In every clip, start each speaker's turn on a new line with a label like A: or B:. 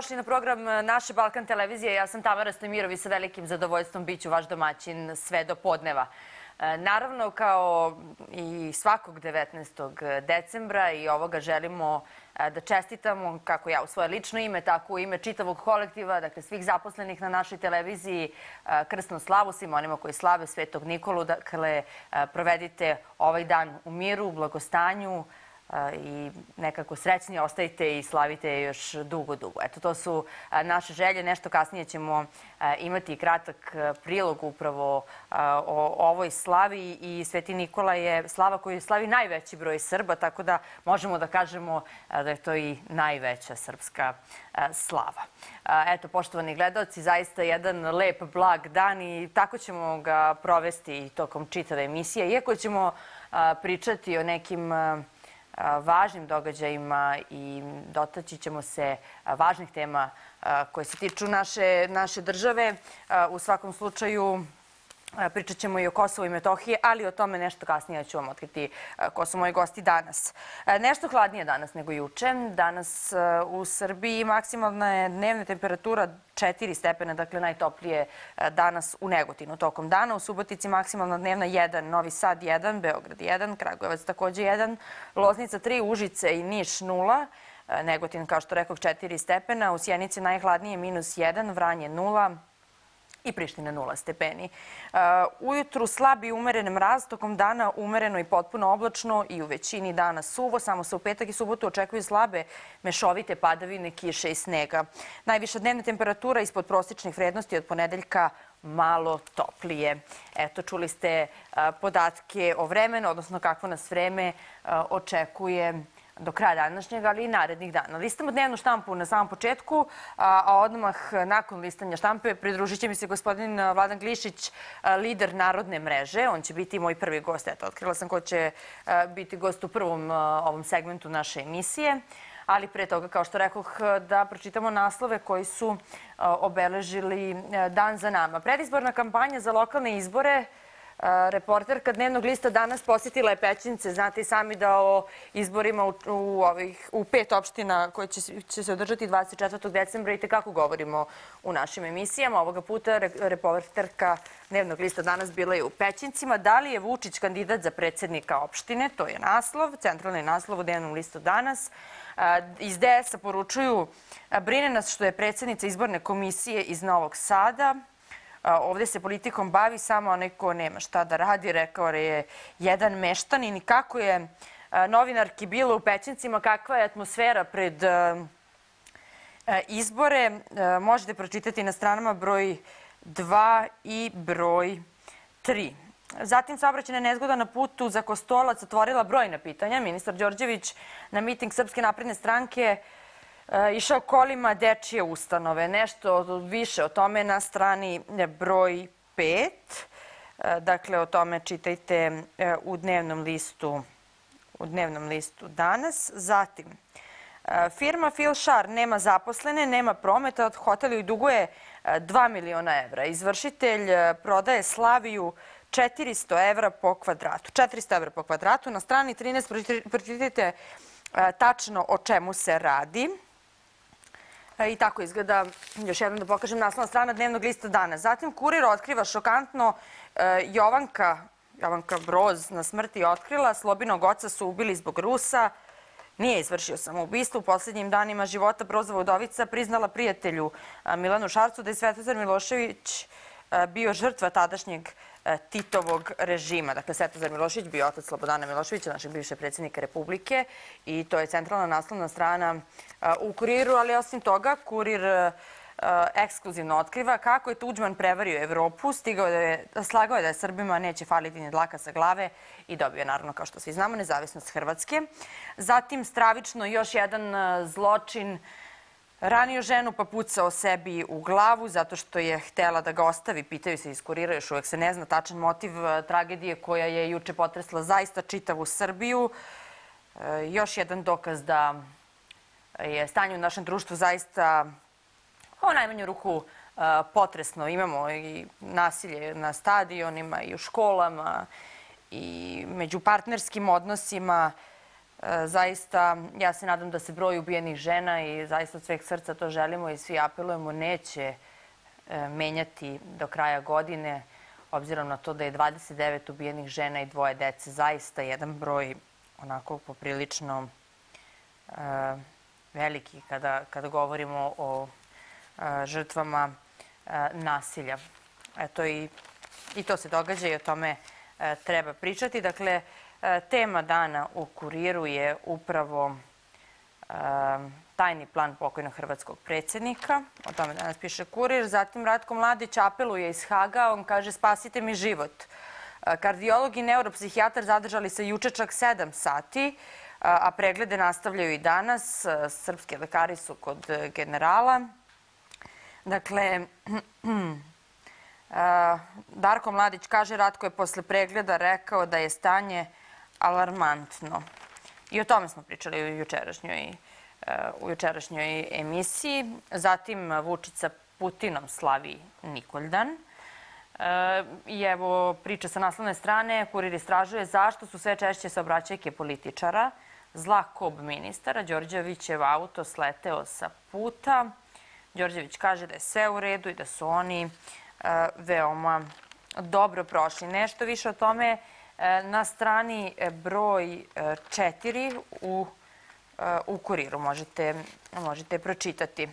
A: Dobrodošli na program naše Balkan televizije. Ja sam Tamara Stojmirov i sa velikim zadovoljstvom biću vaš domaćin sve do podneva. Naravno, kao i svakog 19. decembra i ovoga želimo da čestitamo, kako ja u svoje lično ime, tako u ime čitavog kolektiva, dakle svih zaposlenih na našoj televiziji, krsnu slavu svima onima koji slave Svetog Nikolu. Dakle, provedite ovaj dan u miru, u blagostanju, i nekako srećni ostajte i slavite još dugo, dugo. Eto, to su naše želje. Nešto kasnije ćemo imati kratak prilog upravo o ovoj slavi i Sveti Nikola je slava koju slavi najveći broj Srba, tako da možemo da kažemo da je to i najveća srpska slava. Eto, poštovani gledalci, zaista jedan lep, blag dan i tako ćemo ga provesti tokom čitave emisije. Iako ćemo pričati o nekim važnim događajima i dotaći ćemo se važnih tema koje se tiču naše države. U svakom slučaju pričat ćemo i o Kosovu i Metohiji, ali o tome nešto kasnije ću vam otkriti ko su moji gosti danas. Nešto hladnije danas nego juče. Danas u Srbiji maksimalna je dnevna temperatura 4 stepena, dakle najtoplije danas u Negotinu tokom dana. U Subotici maksimalna dnevna 1, Novi Sad 1, Beograd 1, Kragujevac takođe 1, Loznica 3, Užice i Niš 0, Negotin, kao što rekoh, 4 stepena, u Sjenici najhladnije -1, Vranje 0, i Priština 0 stepeni. Ujutru slab i umeren mraz, tokom dana umereno i potpuno oblačno i u većini dana suvo. Samo se u petak i subotu očekuju slabe mešovite padavine, kiše i snega. Najviša dnevna temperatura ispod prosječnih vrednosti, od ponedeljka malo toplije. Eto, čuli ste podatke o vremenu, odnosno kakvo nas vreme očekuje do kraja današnjeg, ali i narednih dana. Listamo dnevnu štampu na samom početku, a odmah nakon listanja štampe pridružit će mi se gospodin Vladan Glišić, lider Narodne mreže. On će biti moj prvi gost. Eto, otkrila sam ko će biti gost u prvom ovom segmentu naše emisije. Ali pre toga, kao što rekoh, da pročitamo naslove koji su obeležili dan za nama. Predizborna kampanja za lokalne izbore. Reporterka Dnevnog lista danas posjetila je Pećince. Znate i sami da o izborima u 5 opština koje će se održati 24. decembra i tekako govorimo u našim emisijama. Ovoga puta reporterka Dnevnog lista danas bila je u Pećincima. Da li je Vučić kandidat za predsjednika opštine? To je naslov, centralni naslov u Dnevnom listu danas. Iz DS-a poručuju: brine nas što je predsjednica izborne komisije iz Novog Sada. Ovdje se politikom bavi samo onaj ko nema šta da radi, rekao je jedan meštanin. I kako je novinarki bilo u Pećincima, kakva je atmosfera pred izbore, možete pročitati na stranama broj 2 i broj 3. Zatim, saobraćajna nezgoda na putu za Kostolac otvorila brojna pitanja. Ministar Đorđević na miting Srpske napredne stranke išao kolima dečije ustanove. Nešto više o tome na strani broj 5. Dakle, o tome čitajte u Dnevnom listu danas. Zatim, firma Filšar nema zaposlene, nema prometa, od hotelu duguje 2 miliona evra. Izvršitelj prodaje Slaviju 400 evra po kvadratu. 400 evra po kvadratu. Na strani 13 pročitajte tačno o čemu se radi. I tako izgleda, još jednom da pokažem, naslovna strana Dnevnog lista danas. Zatim, Kurir otkriva šokantno: Jovanka Broz na smrti otkrila, Slobinog oca su ubili zbog Rusa. Nije izvršio samoubistvo. U posljednjim danima života Brozova udovica priznala prijatelju Milanu Šarcu da je Svetozar Milošević bio žrtva tadašnjeg Titovog režima. Dakle, Svetozar Milošević bio otac Slobodana Miloševića, našeg bivšeg predsjednika Republike, i to je centralna naslovna strana u Kuriru, ali osim toga Kurir ekskluzivno otkriva kako je Tuđman prevario Evropu, slagao je da je Srbima neće faliti ni dlaka sa glave i dobio je, naravno, kao što svi znamo, nezavisnost Hrvatske. Zatim, stravično još jedan zločin: ranio ženu pa pucao sebi u glavu zato što je htela da ga ostavi. Pitaju se iz Kurira, još uvek se ne zna tačan motiv tragedije koja je juče potresla zaista čitavu Srbiju. Još jedan dokaz da je stanje u našem društvu zaista u najmanju ruku potresno. Imamo i nasilje na stadionima i u školama i među partnerskim odnosima. Zaista, ja se nadam da se broj ubijenih žena i zaista od sveg srca to želimo i svi apelujemo, neće menjati do kraja godine, obzirom na to da je 29 ubijenih žena i 2 dece, zaista jedan broj onako poprilično veliki kada govorimo o žrtvama nasilja. Eto i to se događa i o tome treba pričati. Dakle, tema dana u Kuriru je upravo tajni plan pokojnog hrvatskog predsjednika. O tome danas piše Kurir. Zatim Ratko Mladić apeluje iz Haga. On kaže spasite mi život. Kardiolog i neuropsihijatar zadržali se juče čak 7 sati, a preglede nastavljaju i danas. Srpski lekari su kod generala. Dakle, Darko Mladić kaže Ratko je posle pregleda rekao da je stanje alarmantno. I o tome smo pričali u jučerašnjoj emisiji. Zatim Vučić sa Putinom slavi Nikoldan. I evo priča sa naslovne strane. Kurir istražuje zašto su sve češće saobraćajke političara. Zla kob ministara. Đorđevićev auto sleteo sa puta. Đorđević kaže da je sve u redu i da su oni veoma dobro prošli. Nešto više o tome na strani broj 4 u Kuriru možete pročitati.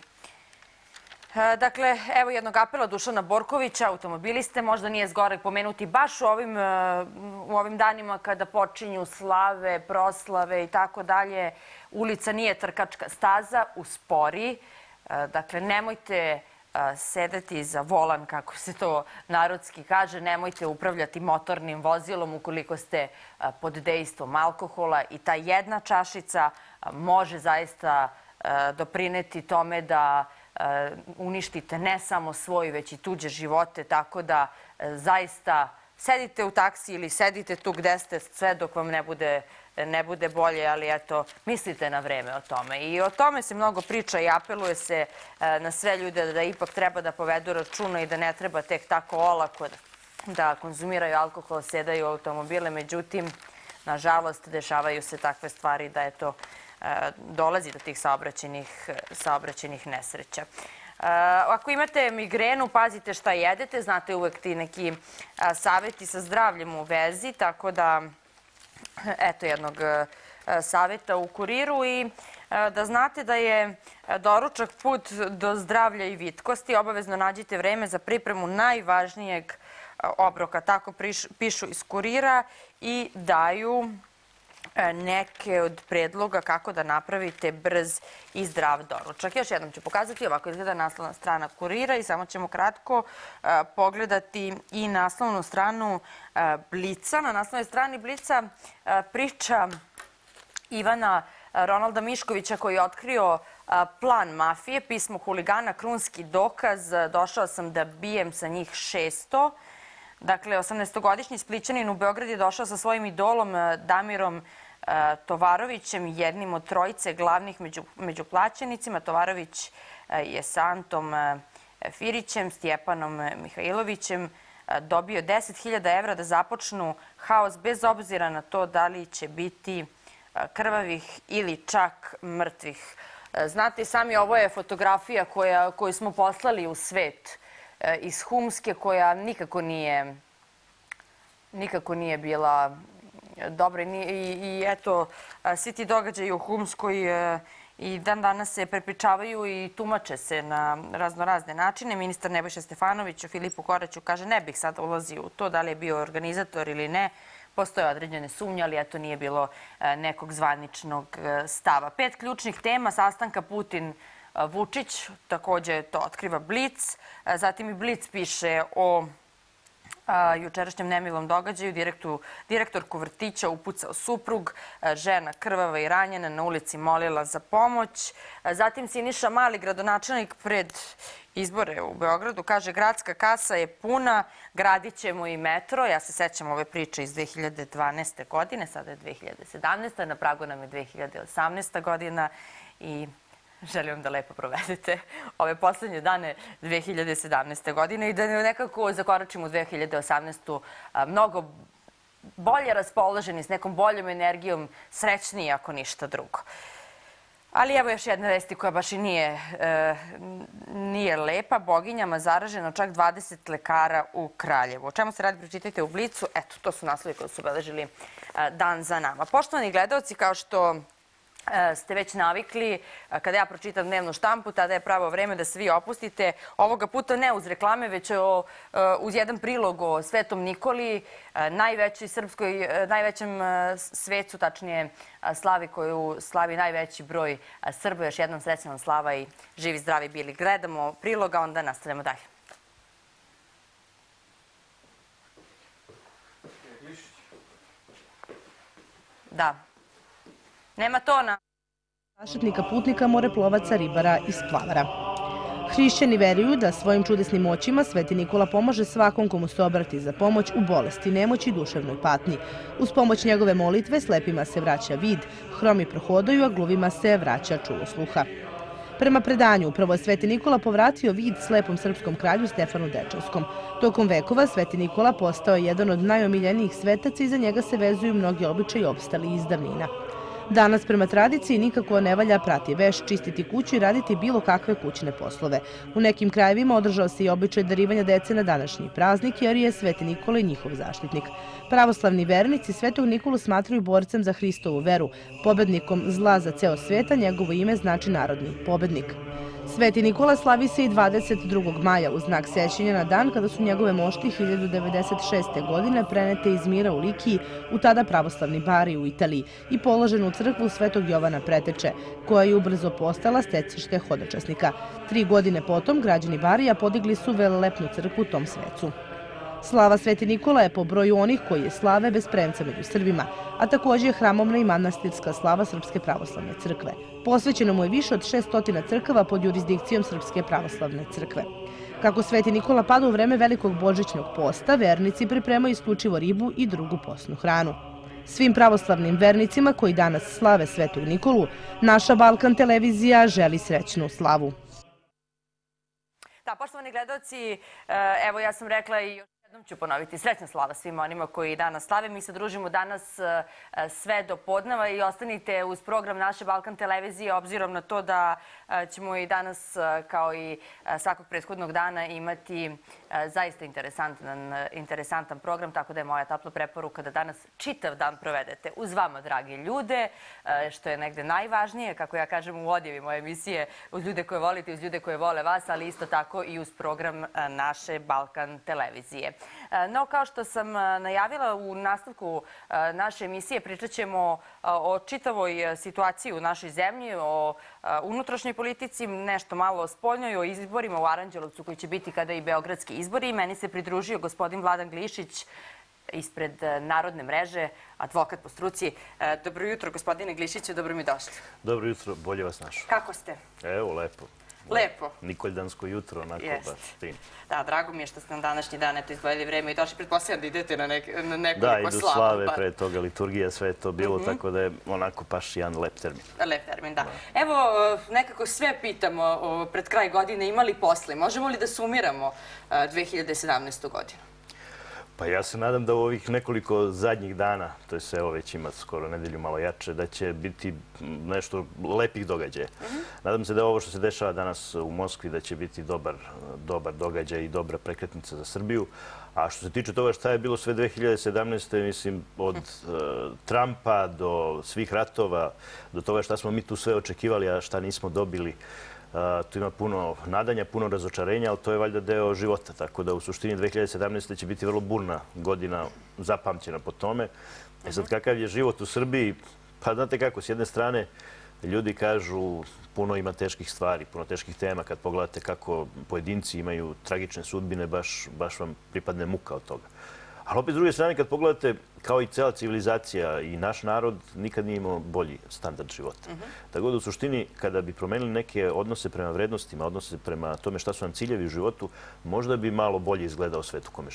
A: Dakle, evo jednog apela Dušana Borkovića, automobiliste. Možda nije zgoreg pomenuti baš u ovim danima kada počinju slave, proslave i tako dalje. Ulica nije trkačka staza, uspori. Dakle, nemojte sedeti za volan, kako se to narodski kaže, nemojte upravljati motornim vozilom ukoliko ste pod dejstvom alkohola i ta jedna čašica može zaista doprineti tome da uništite ne samo svoje, već i tuđe živote, tako da zaista sedite u taksi ili sedite tu gde ste sve dok vam ne bude bolje, ali eto, mislite na vreme o tome. I o tome se mnogo priča i apeluje se na sve ljude da ipak treba da povedu računa i da ne treba tek tako olako da konzumiraju alkohol, sedaju u automobile. Međutim, nažalost, dešavaju se takve stvari da eto, dolazi do tih saobraćajnih nesreća. Ako imate migrenu, pazite šta jedete. Znate uvek ti neki savjeti sa zdravljem u vezi, tako da eto jednog savjeta u Kuriru i da znate da je doručak put do zdravlja i vitkosti. Obavezno nađite vreme za pripremu najvažnijeg obroka. Tako pišu iz Kurira i daju neke od predloga kako da napravite brz i zdrav doručak. Još jednom ću pokazati, ovako izgleda naslovna strana Kurira i samo ćemo kratko pogledati i naslovnu stranu Blica. Na naslovnoj strani Blica priča Ivana Ronalda Miškovića koji je otkrio plan mafije, pismo huligana, krunski dokaz, došao sam da bijem sa njih 600. Dakle, 18-godišnji Splićanin u Beograd je došao sa svojim idolom Damirom Tovarovićem, jednim od trojice glavnih među plaćenicima. Tovarović je sa Antom Firićem, Stjepanom Mihajlovićem dobio 10.000 evra da započnu haos bez obzira na to da li će biti krvavih ili čak mrtvih. Znate, sami ovo je fotografija koju smo poslali u svet iz Humske, koja nikako nije bila dobra. I eto, svi ti događaji u Humskoj i dan danas se prepričavaju i tumače se na raznorazne načine. Ministar Nebojša Stefanović u Filipu Koraću kaže ne bih sad ulazio u to da li je bio organizator ili ne. Postoje određene sumnje, ali eto nije bilo nekog zvaničnog stava. 5 ključnih tema sastanka Putin-Vučić, također to otkriva Blic. Zatim i Blic piše o jučerašnjem nemilom događaju. Direktorku vrtića upucao suprug, žena krvava i ranjena na ulici molila za pomoć. Zatim Siniša Mali, gradonačelnik pred izbore u Beogradu, kaže gradska kasa je puna, gradit ćemo i metro. Ja se sećam ove priče iz 2012. godine, sada je 2017. Na pragu nam je 2018. godina i želim vam da lepo provedete ove poslednje dane 2017. godine i da nekako zakoračimo u 2018. mnogo bolje raspoloženi, s nekom boljom energijom, srećniji ako ništa drugo. Ali evo još jedna vesti koja baš i nije lepa. Boginjama zaraženo čak 20 lekara u Kraljevu. O čemu se radi, pročitajte u Blicu. Eto, to su naslovi koji su obeležili dan za nama. Poštovani gledaoci, kao što ste već navikli, kada ja pročitam dnevnu štampu, tada je pravo vreme da se vi opustite. Ovoga puta ne uz reklame, već uz jedan prilog o Svetom Nikoli, najvećem svecu, tačnije slavi koju slavi najveći broj Srba. Još jednom srećna vam slava i živi zdravi bili. Gledamo priloga, onda nastavljamo dalje. Da. Nema tona.
B: Zaštitnika putnika, moreplovaca, ribara i splavara. Hrišćani veruju da svojim čudesnim moćima Sveti Nikola pomaže svakom komu se obrati za pomoć u bolesti, nemoći i duševnoj patnji. Uz pomoć njegove molitve slepima se vraća vid, hromi prohodaju, a gluvima se vraća čulo sluha. Prema predanju, upravo je Sveti Nikola povratio vid slepom srpskom kralju Stefanu Dečevskom. Tokom vekova Sveti Nikola postao je jedan od najomiljenijih svetaca i za njega se vezuju mnogi običaji opstali iz davnina. Danas, prema tradiciji, nikako ne valja prati veš, čistiti kuću i raditi bilo kakve kućne poslove. U nekim krajevima održao se i običaj darivanja dece na današnji praznik, jer je Sveti Nikola njihov zaštitnik. Pravoslavni vernici Svetog Nikolu smatraju borcem za Hristovu veru, pobednikom zla za ceo sveta, njegovo ime znači narodni pobednik. Sveti Nikola slavi se i 22. maja u znak sećanja na dan kada su njegove mošti 1096. godine prenete iz Mira u Likiji u tada pravoslavni Bari u Italiji i položenu u crkvu Svetog Jovana Preteče, koja je ubrzo postala stecište hodočasnika. 3 godine potom građani Barija podigli su velelepnu crkvu u tom svecu. Slava Sveti Nikola je po broju onih koji je slave bez premca među Srbima, a također je hramovna i manastirska slava Srpske pravoslavne crkve. Posvećeno mu je više od 600 crkava pod jurisdikcijom Srpske pravoslavne crkve. Kako Sveti Nikola pada u vreme velikog božićnog posta, vernici pripremaju isključivo ribu i drugu posnu hranu. Svim pravoslavnim vernicima koji danas slave Svetog Nikolu, naša Balkan televizija želi srećnu slavu.
A: Da, poštovani gledaoci, evo ja sam rekla i još jednom ću ponoviti srećna slava svima onima koji danas slave. Mi se družimo danas sve do podneva i ostanite uz program naše Balkan televizije, obzirom na to da ćemo i danas, kao i svakog prethodnog dana, imati zaista interesantan program, tako da je moja topla preporuka da danas čitav dan provedete uz vama, dragi ljude, što je negde najvažnije, kako ja kažem u odjevi moje emisije, uz ljude koje volite, uz ljude koje vole vas, ali isto tako i uz program naše Balkan televizije. No, kao što sam najavila u nastavku naše emisije, pričat ćemo o čitavoj situaciji u našoj zemlji, o unutrašnjoj politici, nešto malo o spoljnoj, o izborima u Aranđelovcu koji će biti kada i beogradski izbori. Meni se pridružio gospodin Vladan Glišić ispred Narodne mreže, advokat po struci. Dobro jutro, gospodine Glišiću, dobro mi došli.
C: Dobro jutro, bolje vas našao.
A: Kako ste?
C: Evo, lepo.
A: Lepo.
C: Nikoljansko jutro, onako baš fin.
A: Da, drago mi je što ste na današnji dan izdvojili vreme i došli. Pretpostavljam da idete na nekoliko slava.
C: Da, idu slave, pre toga liturgija, sve je to bilo, tako da je onako baš jedan lep termin.
A: Lep termin, da. Evo, nekako sve pitamo pred kraj godine, imali posle. Možemo li da sumiramo 2017. godinu?
C: Pa ja se nadam da u ovih nekoliko zadnjih dana, to je sve evo već ima skoro nedelju malo jače, da će biti nešto lepih događaja. Nadam se da ovo što se dešava danas u Moskvi da će biti dobar događaj i dobra prekretnica za Srbiju. A što se tiče toga šta je bilo sve 2017. mislim od Trumpa do svih ratova, do toga šta smo mi tu sve očekivali, a šta nismo dobili. Tu ima puno nadanja, puno razočarenja, ali to je valjda deo života. Tako da u suštini 2017. će biti vrlo burna godina, zapamćena po tome. E sad, kakav je život u Srbiji? Pa znate kako, s jedne strane ljudi kažu puno ima teških stvari, puno teških tema. Kad pogledate kako pojedinci imaju tragične sudbine, baš vam pripadne muka od toga. Ali opet s druge strane, kad pogledate, kao i cela civilizacija i naš narod, nikad nije imao bolji standard života. Tako da u suštini, kada bi promenili neke odnose prema vrednostima, odnose prema tome šta su nam ciljevi u životu, možda bi malo bolje izgledao svet u kome živimo.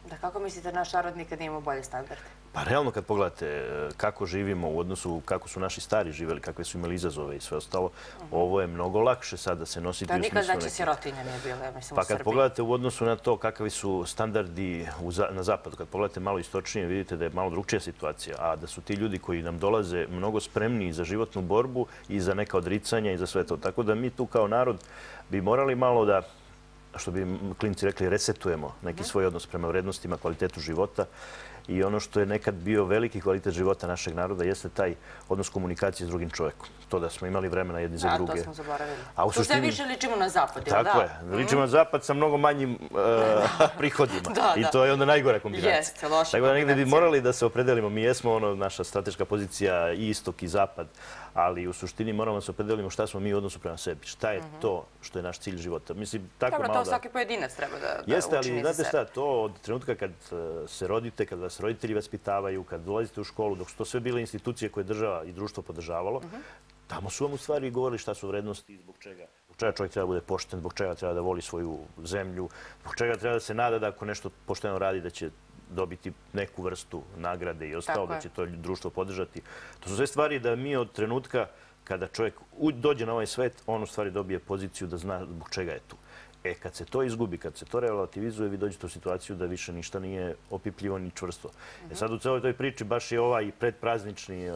A: Da, kako mislite naš narod nikad nije imao bolje standarde?
C: Pa realno kad pogledate kako živimo u odnosu kako su naši stari živjeli, kakve su imali izazove i sve ostalo, ovo je mnogo lakše sad da se nositi u smislu
A: Da, nikad znači sirotinja nije bila, ja mislim, u Srbiji.
C: Pa kad pogledate u odnosu na to kakvi su standardi na zapadu, kad pogledate malo istočnije, vidite da je malo drugčija situacija, a da su ti ljudi koji nam dolaze mnogo spremniji za životnu borbu i za neka odricanja i za sve to. Tako da mi tu kao narod bi morali malo da, što bi klinci rekli, resetujemo neki svoj odnos prema vrednostima, kvalitetu života. I ono što je nekad bio veliki kvalitet života našeg naroda jeste taj odnos komunikacije s drugim čovjekom. To da smo imali vremena jedni za druge.
A: Da, to smo zaboravili.
C: Tu
A: sve više ličimo na zapad, jel da?
C: Tako je. Ličimo na zapad sa mnogo manjim prihodima. I to je onda najgora kombinacija.
A: Jeste, loša
C: kombinacija. Tako da negdje bi
A: kombinacija.
C: morali da se opredelimo. Mi jesmo naša strateška pozicija i istok i zapad, ali u suštini moramo da se opredelimo šta smo mi u odnosu prema sebi. Šta je to što je naš cilj života. Mislim, tako
A: Dobro,
C: malo
A: to svaki pojedinac treba da učini za
C: jeste, ali
A: sebe.
C: znate šta, to od trenutka kad se rodite, kad vas roditelji vaspitavaju, kad dolazite u školu, dok su to sve bile institucije koje država i društvo podržavalo, tamo su vam u stvari govorili šta su vrednosti i zbog čega. Zbog čega čovjek treba da bude pošten, zbog čega treba da voli svoju zemlju, zbog čega treba da se nada da ako nešto pošteno radi da će dobiti neku vrstu nagrade i ostalo, da će to društvo podržati. To su sve stvari da mi od trenutka kada čovjek dođe na ovaj svet, on u stvari dobije poziciju da zna zbog čega je tu. Kad se to izgubi, kad se to relativizuje, vi dođete u situaciju da više ništa nije opipljivo ni čvrsto. Sad u celoj toj priči baš je ovaj predpraznični,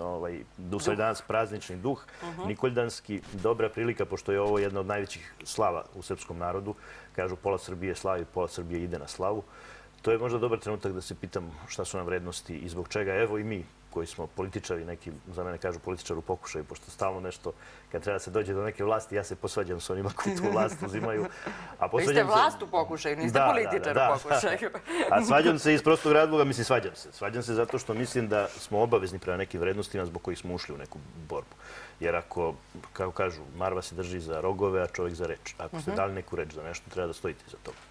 C: u danas praznični duh, Nikoljdanski, dobra prilika, pošto je ovo jedna od najvećih slava u srpskom narodu. Kažu pola Srbije slavi, pola Srbije ide na slavu. To je možda dobar trenutak da se pitam šta su nam vrednosti i zbog čega. Evo i mi koji smo političari, neki za mene kažu političar u pokušaju, pošto stalno nešto, kad treba da se dođe do neke vlasti, ja se posvađam s onima koji tu vlast uzimaju.
A: Vi ste vlast u pokušaju, niste političar u pokušaju.
C: A svađam se iz prostog razloga, mislim svađam se. Svađam se zato što mislim da smo obavezni prema nekim vrednostima zbog kojih smo ušli u neku borbu. Jer ako, kako kažu, marva se drži za rogove, a čovjek za reč. Ako ste dali neku reč za nešto, treba da stojite za toga.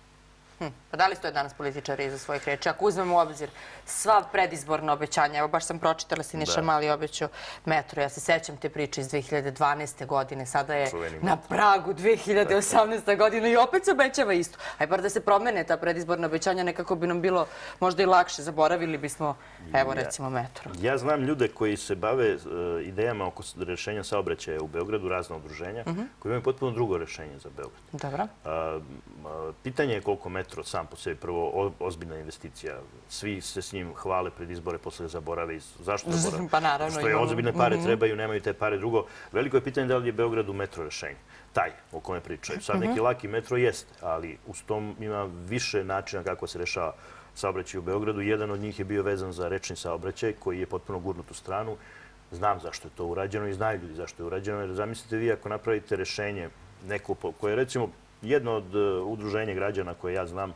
A: Pa da li stoje danas političari iza svojih reči? Ako uzmemo u obzir sva predizborna obećanja, evo baš sam pročitala, Siniša Mali obećao metro. Ja se sećam te priče iz 2012. godine. Sada je na pragu 2018. godina i opet se obećava isto. Aj bar da se promene ta predizborna obećanja, nekako bi nam bilo možda i lakše. Zaboravili bismo, evo recimo, metro.
C: Ja znam ljude koji se bave idejama oko rešenja saobraćaja u Beogradu, razna udruženja, koji imaju potpuno drugo rešenje za Beograd.
A: Dobro.
C: Pitanje je koliko metro sam po sebi prvo ozbiljna investicija. Svi se s njim hvale pred izbore, posle zaborave. Zašto zaborave?
A: Pa naravno.
C: Što je ozbiljne pare trebaju, nemaju te pare. Drugo, veliko je pitanje da li je Beogradu metro rešenje. Taj o kome pričaju. Sad neki laki metro jeste, ali uz tom ima više načina kako se rešava saobraćaj u Beogradu. Jedan od njih je bio vezan za rečni saobraćaj koji je potpuno gurnut u stranu. Znam zašto je to urađeno i znaju ljudi zašto je urađeno. Jer zamislite vi ako napravite rešenje neko koje je recimo jedno od udruženja građana koje ja znam,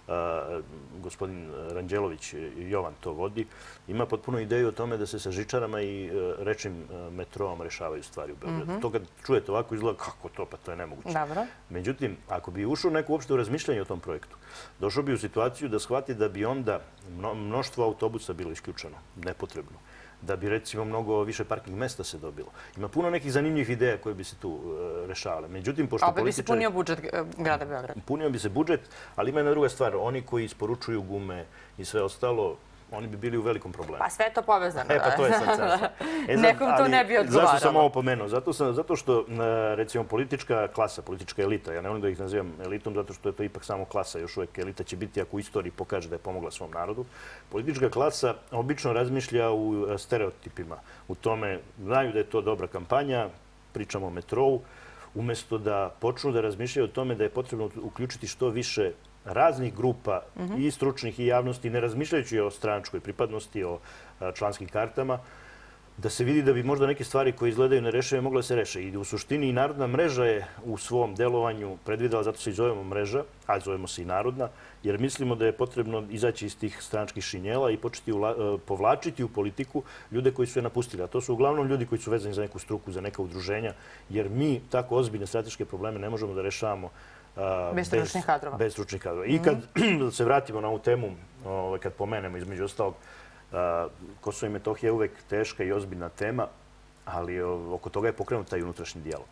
C: gospodin Ranđelović Jovan to vodi, ima potpuno ideju o tome da se sa žičarama i rečnim metroom rešavaju stvari u Beogradu. To kad čujete ovako izgleda kako to, pa to je nemoguće. Međutim, ako bi ušao neko uopšte u razmišljanje o tom projektu, došao bi u situaciju da shvati da bi onda mnoštvo autobusa bilo isključeno, nepotrebno. Da bi recimo mnogo više parking mesta se dobilo. Ima puno nekih zanimljivih ideja koje bi se tu rešavale. Međutim, pošto
A: opet bi se punio budžet grada Beograda.
C: Punio bi se budžet, ali ima jedna druga stvar. Oni koji isporučuju gume i sve ostalo, oni bi bili u velikom problemu.
A: Pa sve je to povezano.
C: Pa to je sad.
A: Nekom to ne bi odgovaralo.
C: Zašto sam ovo pomenuo? Zato što, recimo, politička klasa, politička elita, ja ne volim da ih nazivam elitom, zato što je to ipak samo klasa, još uvijek elita će biti ako u istoriji pokaže da je pomogla svom narodu. Politička klasa obično razmišlja u stereotipima. U tome znaju da je to dobra kampanja, pričamo o metrou, umjesto da počnu da razmišljaju o tome da je potrebno uključiti što više raznih grupa i stručnih i javnosti, ne razmišljajući o stranačkoj pripadnosti, o članskim kartama, da se vidi da bi možda neke stvari koje izgledaju nerešene mogle se reše. I u suštini i Narodna mreža je u svom delovanju predvidela, zato se i zovemo mreža, a zovemo se i Narodna, jer mislimo da je potrebno izaći iz tih stranačkih šinjela i početi povlačiti u politiku ljude koji su je napustili. A to su uglavnom ljudi koji su vezani za neku struku, za neka udruženja, jer mi tako ozbiljne strateške probleme ne možemo da rešavamo
A: bez stručnih kadrova.
C: Bez stručnih kadrova. I kad se vratimo na ovu temu, kad pomenemo između ostalog, Kosovo i Metohija je uvek teška i ozbiljna tema, ali oko toga je pokrenut taj unutrašnji dijalog.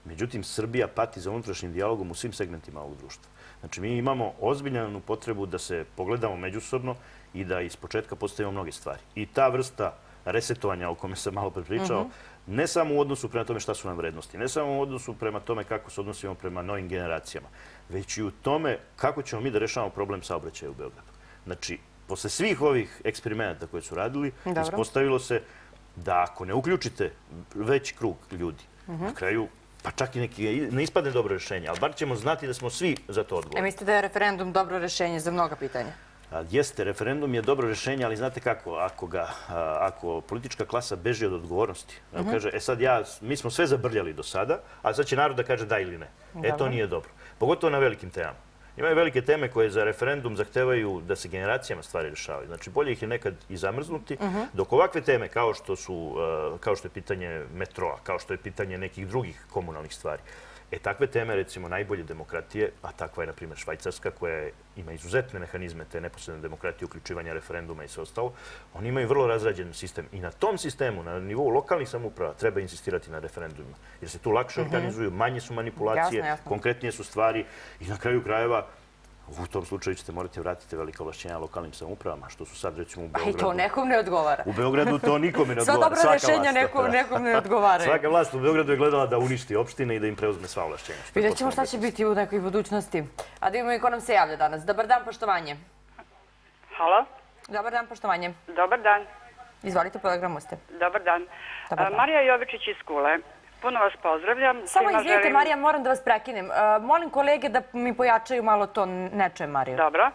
C: Međutim, Srbija pati za unutrašnjim dijalogom u svim segmentima ovog društva. Znači, mi imamo ozbiljnu potrebu da se pogledamo međusobno i da iz početka postavimo mnoge stvari. I ta vrsta resetovanja o kome sam malo pričao, ne samo u odnosu prema tome šta su nam vrednosti, ne samo u odnosu prema tome kako se odnosimo prema novim generacijama, već i u tome kako ćemo mi da rešavamo problem saobraćaja u Beogradu. Znači, posle svih ovih eksperimenta koje su radili, ispostavilo se da ako ne uključite veći krug ljudi, na kraju, pa čak i neki ne ispadne dobro rešenje, ali bar ćemo znati da smo svi za to odgovorni.
A: Mislite da je referendum dobro rešenje za mnoga pitanja?
C: Jeste, referendum je dobro rešenje, ali znate kako, ako politička klasa beži od odgovornosti, kaže, sad mi smo sve zabrljali do sada, a sad će narod da kaže da ili ne. To nije dobro. Pogotovo na velikim temama. Imaju velike teme koje za referendum zahtevaju da se generacijama stvari rešavaju. Znači, bolje ih je nekad i zamrznuti, dok ovakve teme kao što je pitanje metroa, kao što je pitanje nekih drugih komunalnih stvari, takve teme, recimo, najbolje demokratije, a takva je, na primjer, Švajcarska, koja ima izuzetne mehanizme te neposredne demokratije, uključivanja referenduma i sve ostalo, oni imaju vrlo razrađen sistem. I na tom sistemu, na nivou lokalnih samouprava, treba insistirati na referendumima. Jer se tu lakše organizuju, manje su manipulacije, konkretnije su stvari i na kraju krajeva u tom slučaju ćete morati vratiti velika ovlašćenja lokalnim samoupravama, što su sad, recimo, u Beogradu.
A: A i to nekom ne odgovara.
C: U Beogradu to nikome ne odgovara.
A: Sva dobra rešenja nekom ne odgovaraju.
C: Svaka vlast u Beogradu je gledala da uništi opštine i da im preuzme sva ovlašćenja.
A: Vidjet ćemo šta će biti u nekoj budućnosti. A da imamo i ko nam se javlja danas. Dobar dan, poštovanje.
D: Halo?
A: Dobar dan, poštovanje.
D: Dobar dan.
A: Izvolite, po programu ste.
D: Dobar dan. Marija Jovičić iz Kule. Puno vas pozdravljam.
A: Samo izvinite, Marija, moram da vas prekinem. Molim kolege da mi pojačaju malo to, ne čujem Mariju.
D: Dobro.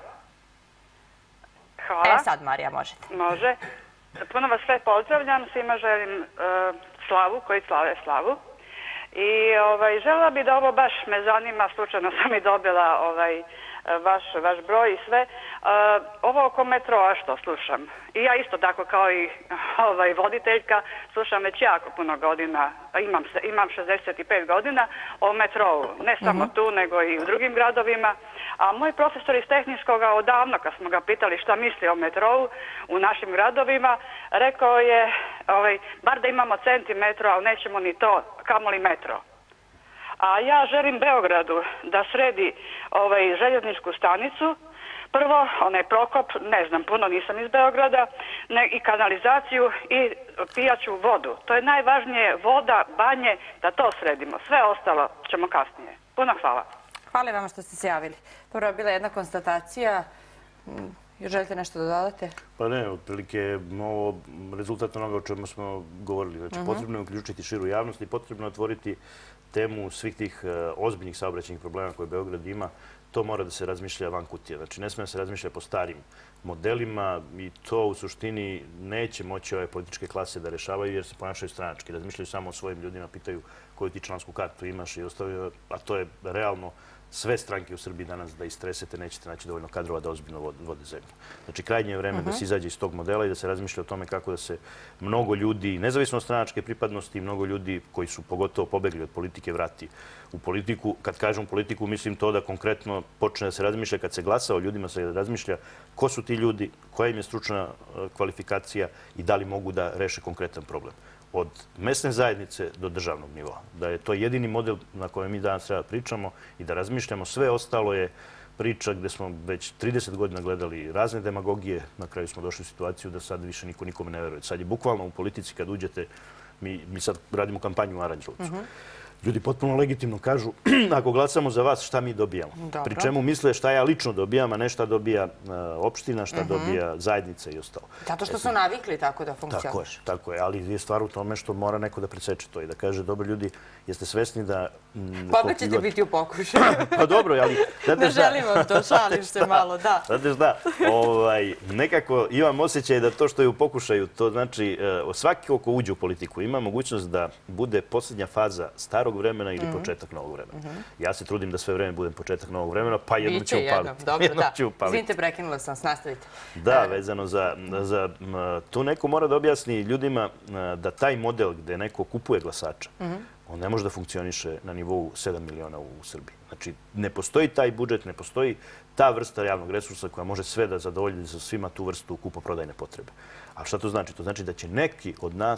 D: Hvala.
A: Sad, Marija, možete.
D: Može. Puno vas sve pozdravljam. Svima želim slavu, koji slave slavu. I želela bi da ovo baš me zanima, slučajno sam i dobila vaš broj i sve. Ovo oko metroa što slušam. I ja isto tako kao i voditeljka slušam već jako puno godina, imam 65 godina, o metrou. Ne samo tu, nego i u drugim gradovima. A moj profesor iz tehničkog odavno, kad smo ga pitali šta misli o metrou u našim gradovima, rekao je, bar da imamo centimetro, ali nećemo ni to, kamoli metro. A ja želim Beogradu da sredi željezničku stanicu. Prvo, onaj Prokop, ne znam, puno nisam iz Beograda, i kanalizaciju i pijaću vodu. To je najvažnije, voda, banje, da to sredimo. Sve ostalo ćemo kasnije. Puno hvala.
A: Hvala vam što ste se javili. Prvo je bila jedna konstatacija. Želite nešto da dodate?
C: Pa ne, otprilike je ovo rezultat onoga o čemu smo govorili. Znači, potrebno je uključiti širu javnost i potrebno je otvoriti temu svih tih ozbiljnih saobraćajnih problema koje Beograd ima. To mora da se razmišlja van kutije. Znači, ne smije da se razmišlja po starim modelima i to u suštini neće moći ove političke klase da rešavaju jer se ponašaju stranački. Razmišljaju samo o svojim ljudima, pitaju koju ti člansku kartu imaš i ostavljaju, a to je realno sve stranke u Srbiji danas da istresete, nećete naći dovoljno kadrova da ozbiljno vode zemlju. Znači, krajnje je vreme da se izađe iz tog modela i da se razmišlja o tome kako da se mnogo ljudi, nezavisno od stranačke pripadnosti, mnogo ljudi koji su pogotovo pobegli od politike vrati u politiku. Kad kažem politiku, mislim to da konkretno počne da se razmišlja, kad se glasa o ljudima, se razmišlja ko su ti ljudi, koja im je stručna kvalifikacija i da li mogu da reše konkretan problem. Od mesne zajednice do državnog nivoa. Da je to jedini model na kojem mi danas treba pričamo i da razmišljamo. Sve ostalo je priča gde smo već 30 godina gledali razne demagogije. Na kraju smo došli u situaciju da sad više niko nikome ne veruje. Sad je bukvalno u politici kad uđete, mi sad radimo kampanju u Aranđelovcu. Ljudi potpuno legitimno kažu ako glasamo za vas šta mi dobijamo. Pri čemu misle šta ja lično dobijam, a ne šta dobija opština, šta dobija zajednica i ostalo.
A: Zato što su navikli tako da funkcioniš.
C: Tako je, ali je stvar u tome što mora neko da preseče to i da kaže, dobro ljudi, jeste svesni da...
A: Pa ćete biti u pokušaju.
C: Pa dobro, ali...
A: Ne želim vam to, šalim se malo, da.
C: Znate šta, nekako imam osjećaj da to što je u pokušaju, to znači svaki ko uđe u politiku ima mogućnost da bude posljednja faza starog vremena ili početak novog vremena. Ja se trudim da sve vreme budem početak novog vremena, pa jednom ću upaliti.
A: Dobro, da. Izvinite, prekinula sam, nastavite.
C: Da, vezano za... Tu neko mora da objasni ljudima da taj model gde neko kupuje glasača, on ne može da funkcioniše na nivou 7 miliona u Srbiji. Znači, ne postoji taj budžet, ne postoji ta vrsta javnog resursa koja može sve da zadovolji za svima tu vrstu kupoprodajne potrebe. A šta to znači? To znači da će neki od nas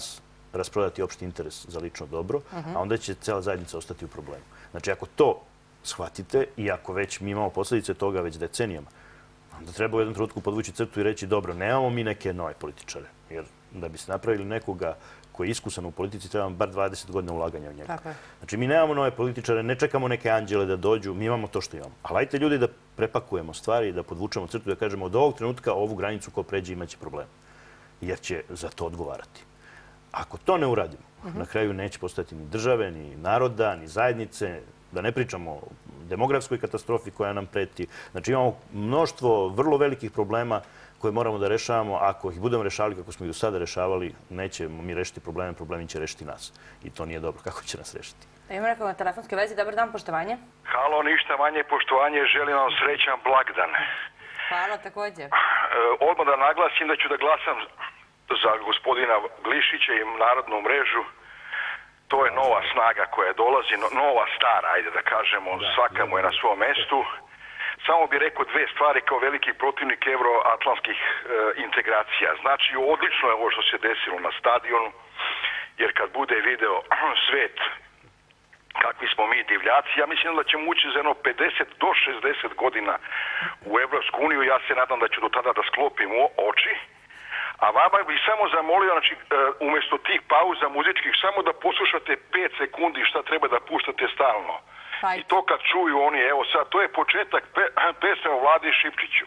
C: rasprodati opšti interes za lično dobro, a onda će cela zajednica ostati u problemu. Znači, ako to shvatite i ako već mi imamo posljedice toga već decenijama, onda treba u jednom trenutku podvući crtu i reći dobro, nemamo mi neke nove političare, jer da bi se napravili nekoga koji je iskusan u politici, trebamo bar 20 godina ulaganja u njega. Znači, mi nemamo nove političare, ne čekamo neke anđele da dođu, mi imamo to što imamo. Ali ajte ljudi da prepakujemo stvari, da podvučemo crtu, da kažemo od ovog trenutka ovu granicu ko pređe imaće problem, jer će za to odgovarati. Ako to ne uradimo, na kraju neće postojati ni države, ni naroda, ni zajednice, da ne pričamo o demografskoj katastrofi koja nam preti. Znači, imamo mnoštvo vrlo velikih problema koje moramo da rešavamo. Ako ih budemo rešavali kako smo ih do sada rešavali, nećemo mi rešiti probleme, problemi će rešiti nas. I to nije dobro. Kako će nas rešiti?
A: Imamo nekog na telefonskoj vezi. Dobar dan, poštovanje.
E: Halo, ništa manje poštovanje. Želim vam srećan blagdan.
A: Hvala, također.
E: Odmah da naglasim da ću da glasam za gospodina Glišića i Narodnu mrežu. To je nova snaga koja dolazi, nova stara, ajde da kažemo, svaka mu je na svom mestu. Samo bih rekao dve stvari kao veliki protivnik euroatlantskih integracija. Znači, odlično je ovo što se desilo na stadionu, jer kad bude video svet kakvi smo mi divljaci, ja mislim da ćemo ući za jedno 50 do 60 godina u Evropsku uniju. Ja se nadam da ću do tada da sklopim oči. A vama bih samo zamolio, znači, umjesto tih pauza muzičkih, samo da poslušate 5 sekundi šta treba da puštate stalno. I to kad čuju oni, evo sad, to je početak pesme o Vladi Šipčiću.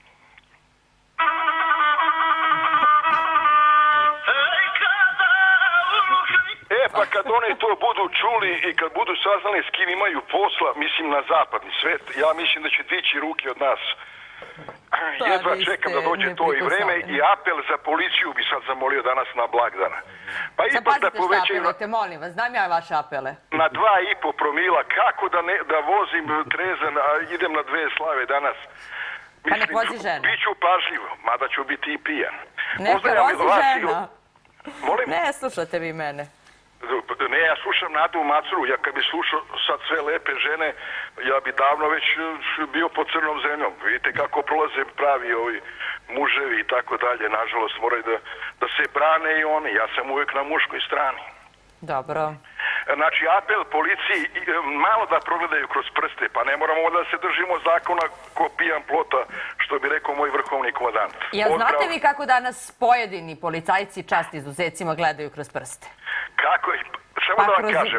E: Pa kad oni to budu čuli i kad budu saznali s kim imaju posla, mislim na zapadni svet, ja mislim da će dići ruke od nas. Jedva čekam da dođe to i vreme i apel za policiju bi sad zamolio danas na blagdana. Pa ipak da povećaju...
A: Apelujete, molim vas, znam ja vaše apele.
E: Na 2,5 promila, kako da vozim trezan, a idem na 2 slave danas?
A: Pa nek vozi žena.
E: Biću pažljivo, mada ću biti i pijan.
A: Neka vozi žena.
E: Molim?
A: Ne, slušate vi mene.
E: Ne, ja slušam Nadu Macuru. Ja kad bi slušao sad sve lepe žene, ja bi davno već bio pod crnom zemljom. Vidite kako prolaze pravi ovi muževi i tako dalje. Nažalost, moraju da se brane i oni. Ja sam uvijek na muškoj strani.
A: Dobro.
E: Znači, apel policiji malo da progledaju kroz prste, pa ne moramo da se držimo zakona ko pijan plota, što bi rekao moj vrhovni komandant.
A: Jel znate vi kako danas pojedini policajci, čast izuzecima, gledaju kroz prste?
E: Kako? Samo da vam kažem,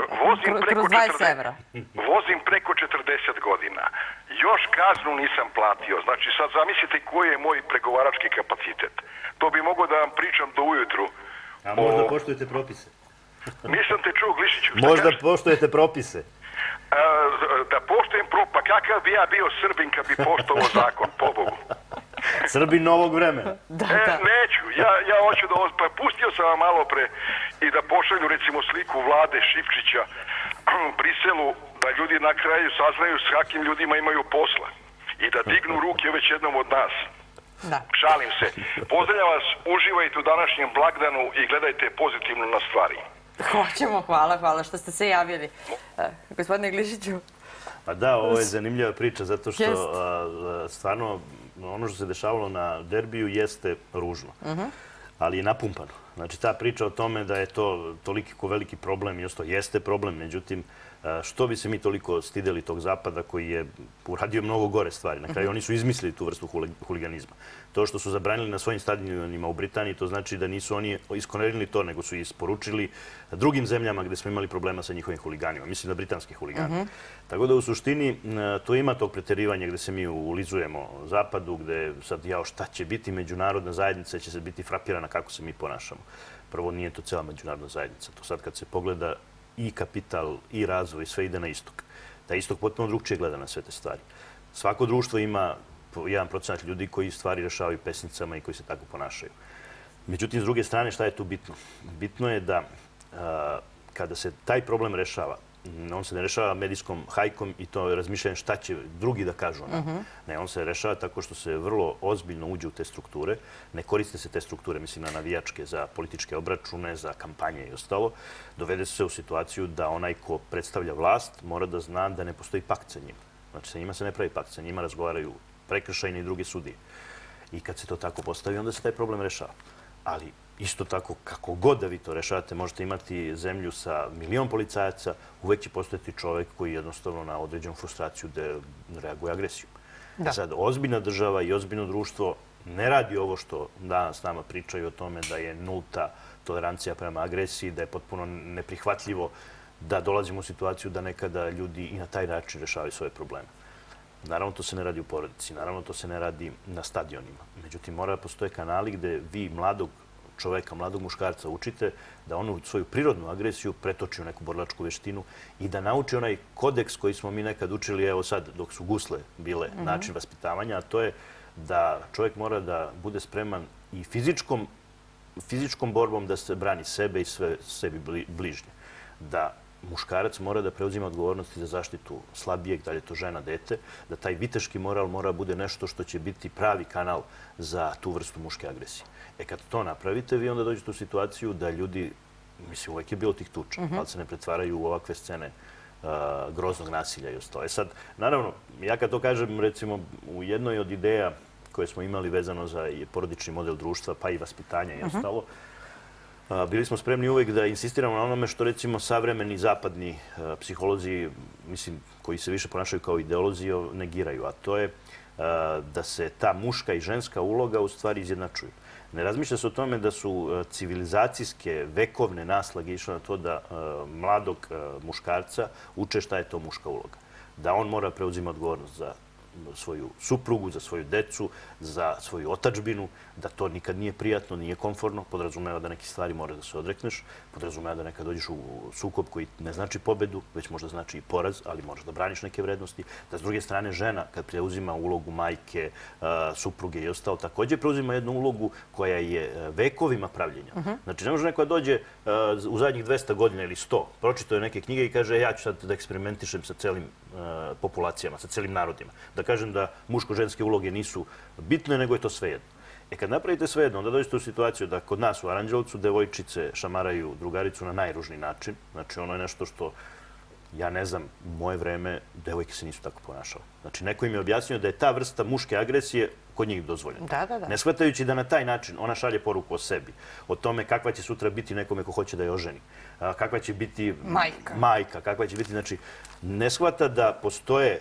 E: vozim preko 40 godina. Još kaznu nisam platio. Znači, sad zamislite koji je moj pregovarački kapacitet. To bi mogao da vam pričam do ujutru.
C: A možda poštujete propise?
E: Nisam te čuo, Glišiću.
C: Možda poštujete propise?
E: Da poštujem propise? Pa kakav bi ja bio Srbin kad bi poštovao zakon, pobogu?
C: Srbin novog vremena.
E: Neću. Ja hoću da... Pa pustio sam vam malo pre i da pošalju recimo sliku Vlade Šipčića u Briselu, da ljudi na kraju saznaju s kakim ljudima imaju posla i da dignu ruke već jednom od nas. Šalim se. Pozdravljam vas, uživajte u današnjem blagdanu i gledajte pozitivno na stvari.
A: Hoćemo, hvala što ste se javili. Gospodine Glišiću.
C: Pa da, ovo je zanimljiva priča zato što stvarno ono što se dešavalo na derbiju jeste ružno, ali je napumpano. Znači, ta priča o tome da je to toliko veliki problem, i to jeste problem, međutim, što bi se mi toliko stideli tog zapada koji je uradio mnogo gore stvari. Na kraju oni su izmislili tu vrstu huliganizma. To što su zabranili na svojim stadionima u Britaniji, to znači da nisu oni iskorenili to, nego su isporučili drugim zemljama gde smo imali problema sa njihovim huliganima. Mislim da britanski huligani. Tako da u suštini to ima tog preterivanja gde se mi ulizujemo zapadu, gde sad šta će biti međunarodna zajednica, će se biti frapirana kako se mi ponašamo. Prvo, nije to cela međunarodna zajednica. To sad kad se pogleda i kapital, i razvoj, sve ide na istok. Taj istok potpuno drugčije gleda na sve te stvari. Svako društvo ima 1% ljudi koji stvari rešavaju pesnicama i koji se tako ponašaju. Međutim, s druge strane, šta je tu bitno? Bitno je da kada se taj problem rešava, on se ne rešava medijskom hajkom i to razmišljanje šta će drugi da kažu o nama. Ne, on se rešava tako što se vrlo ozbiljno uđe u te strukture. Ne koriste se te strukture, mislim na navijačke, za političke obračune, za kampanje i ostalo. Dovede se u situaciju da onaj ko predstavlja vlast mora da zna da ne postoji pakt sa njim. Znači, sa njima se ne pravi pakt, sa njima razgovaraju prekršajne i druge sudije. I kad se to tako postavi, onda se taj problem rešava. Ali isto tako, kako god da vi to rešavate, možete imati zemlju sa 1.000.000 policajaca, uvek će postojati čovek koji jednostavno na određenu frustraciju da reaguje agresiju. Sad, ozbiljna država i ozbiljno društvo ne radi ovo što danas nama pričaju o tome da je nulta tolerancija prema agresiji, da je potpuno neprihvatljivo da dolazimo u situaciju da nekada ljudi i na taj način rešavaju svoje probleme. Naravno, to se ne radi u porodici, naravno, to se ne radi na stadionima. Međutim, mora da postoje kanali gde vi mladog čoveka, mladog muškarca učite da onu svoju prirodnu agresiju pretoči u neku borilačku veštinu i da nauči onaj kodeks koji smo mi nekad učili, evo sad, dok su gusle bile način vaspitavanja, a to je da čovjek mora da bude spreman i fizičkom borbom da se brani sebe i sve sebi bližnje. Da muškarac mora da preuzima odgovornosti za zaštitu slabijeg, da li je to žena, dete, da taj viteški moral mora bude nešto što će biti pravi kanal za tu vrstu muške agresije. Kad to napravite, vi onda dođete u situaciju da ljudi, mislim, uvijek je bilo tih tuča, ali se ne pretvaraju u ovakve scene groznog nasilja i ostalo. Sad, naravno, ja kad to kažem, recimo, u jednoj od ideja koje smo imali vezano za porodični model društva, pa i vaspitanja i ostalo, bili smo spremni uvijek da insistiramo na onome što, recimo, savremeni zapadni psiholozi, mislim, koji se više ponašaju kao ideolozi, negiraju, a to je da se ta muška i ženska uloga u stvari izjednačuju. Ne razmišlja se o tome da su civilizacijske, vekovne naslage išle na to da mladog muškarca uče šta je to muška uloga. Da on mora preuzima odgovornost za svoju suprugu, za svoju decu, za svoju otadžbinu, da to nikad nije prijatno, nije komfortno, podrazumeva da neke stvari mora da se odrekneš, podrazumeva da nekad dođeš u sukob koji ne znači pobedu, već možda znači i poraz, ali možeš da braniš neke vrednosti, da s druge strane žena, kad preuzima ulogu majke, supruge i ostalo, također preuzima jednu ulogu koja je vekovima pravljenja. Znači, ne može neko da dođe u zadnjih 200 godina ili 100, pročitao neke knjige i kaže ja ću sad da eksperimentišem sa celim populacijama, sa celim narodima. Da kažem da muško-ženske uloge nisu bitne, nego je to svejedno. Kad napravite svejedno, onda dođete u situaciju da kod nas u Aranđelovcu devojčice šamaraju drugaricu na najružniji način. Znači, ono je nešto što, ja ne znam, u moje vreme devojke se nisu tako ponašale. Znači, neko im je objasnio da je ta vrsta muške agresije kod njih dozvoljena. Ne shvatajući da na taj način ona šalje poruku o sebi, o tome kakva će sutra biti nekome ko hoće da je oženi, kakva će biti majka, kakva će biti, znači, ne shvata da postoje